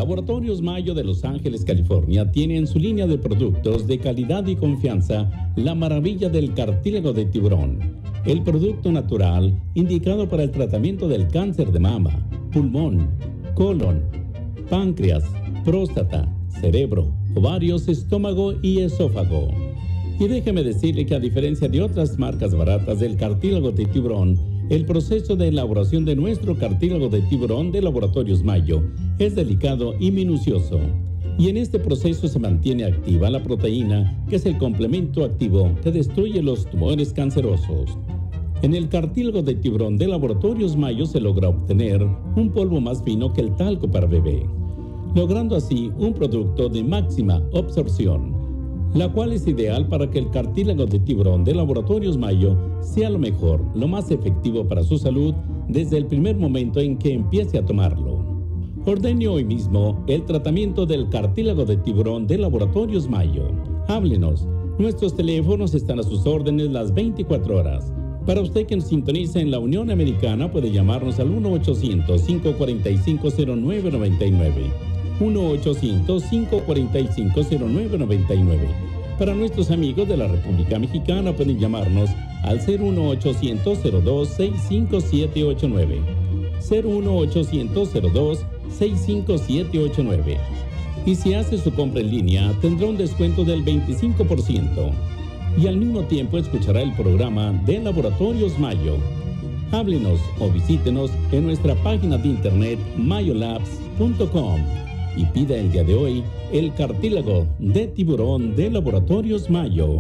Laboratorios Mayo de Los Ángeles, California, tiene en su línea de productos de calidad y confianza la maravilla del cartílago de tiburón, el producto natural indicado para el tratamiento del cáncer de mama, pulmón, colon, páncreas, próstata, cerebro, ovarios, estómago y esófago. Y déjeme decirle que a diferencia de otras marcas baratas del cartílago de tiburón, el proceso de elaboración de nuestro cartílago de tiburón de Laboratorios Mayo es delicado y minucioso. Y en este proceso se mantiene activa la proteína, que es el complemento activo que destruye los tumores cancerosos. En el cartílago de tiburón de Laboratorios Mayo se logra obtener un polvo más fino que el talco para bebé, logrando así un producto de máxima absorción, la cual es ideal para que el cartílago de tiburón de Laboratorios Mayo sea lo mejor, lo más efectivo para su salud desde el primer momento en que empiece a tomarlo. Ordene hoy mismo el tratamiento del cartílago de tiburón de Laboratorios Mayo. Háblenos, nuestros teléfonos están a sus órdenes las veinticuatro horas. Para usted que nos sintoniza en la Unión Americana puede llamarnos al uno ochocientos, cinco cuatro cinco, cero nueve nueve nueve. uno ochocientos, cinco cuatro cinco, cero nueve nueve nueve. Para nuestros amigos de la República Mexicana pueden llamarnos al cero uno ochocientos, cero dos, seis cinco siete ocho nueve. cero uno ochocientos, cero dos, seis cinco siete ocho nueve. Y si hace su compra en línea tendrá un descuento del veinticinco por ciento. Y al mismo tiempo escuchará el programa de Laboratorios Mayo. Háblenos o visítenos en nuestra página de internet mayolabs punto com y pida el día de hoy el cartílago de tiburón de Laboratorios Mayo.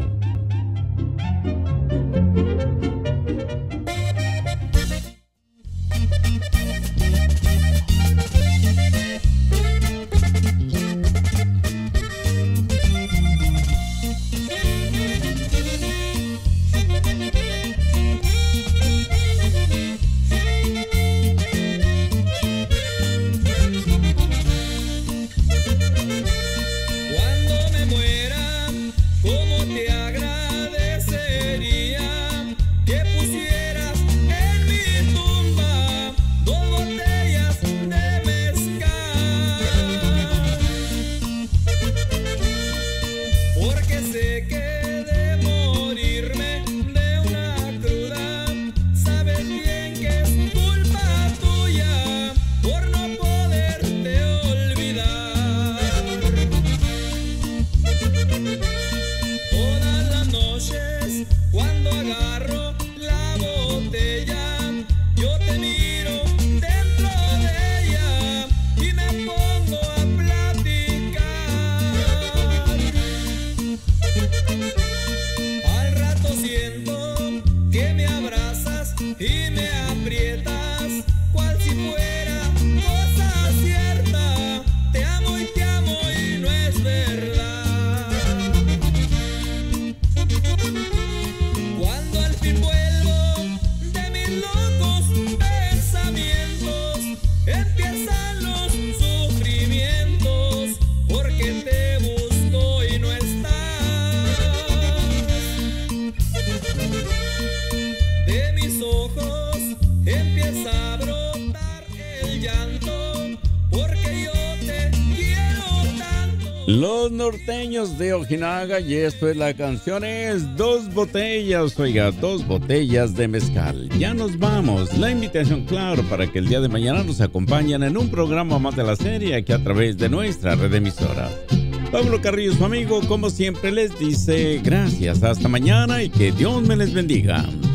Los norteños de Ojinaga, y esto es la canción, es Dos Botellas, oiga, dos botellas de mezcal. Ya nos vamos. La invitación, claro, para que el día de mañana nos acompañen en un programa más de la serie aquí a través de nuestra red emisora. Pablo Carrillo, su amigo, como siempre les dice gracias, hasta mañana y que Dios me les bendiga.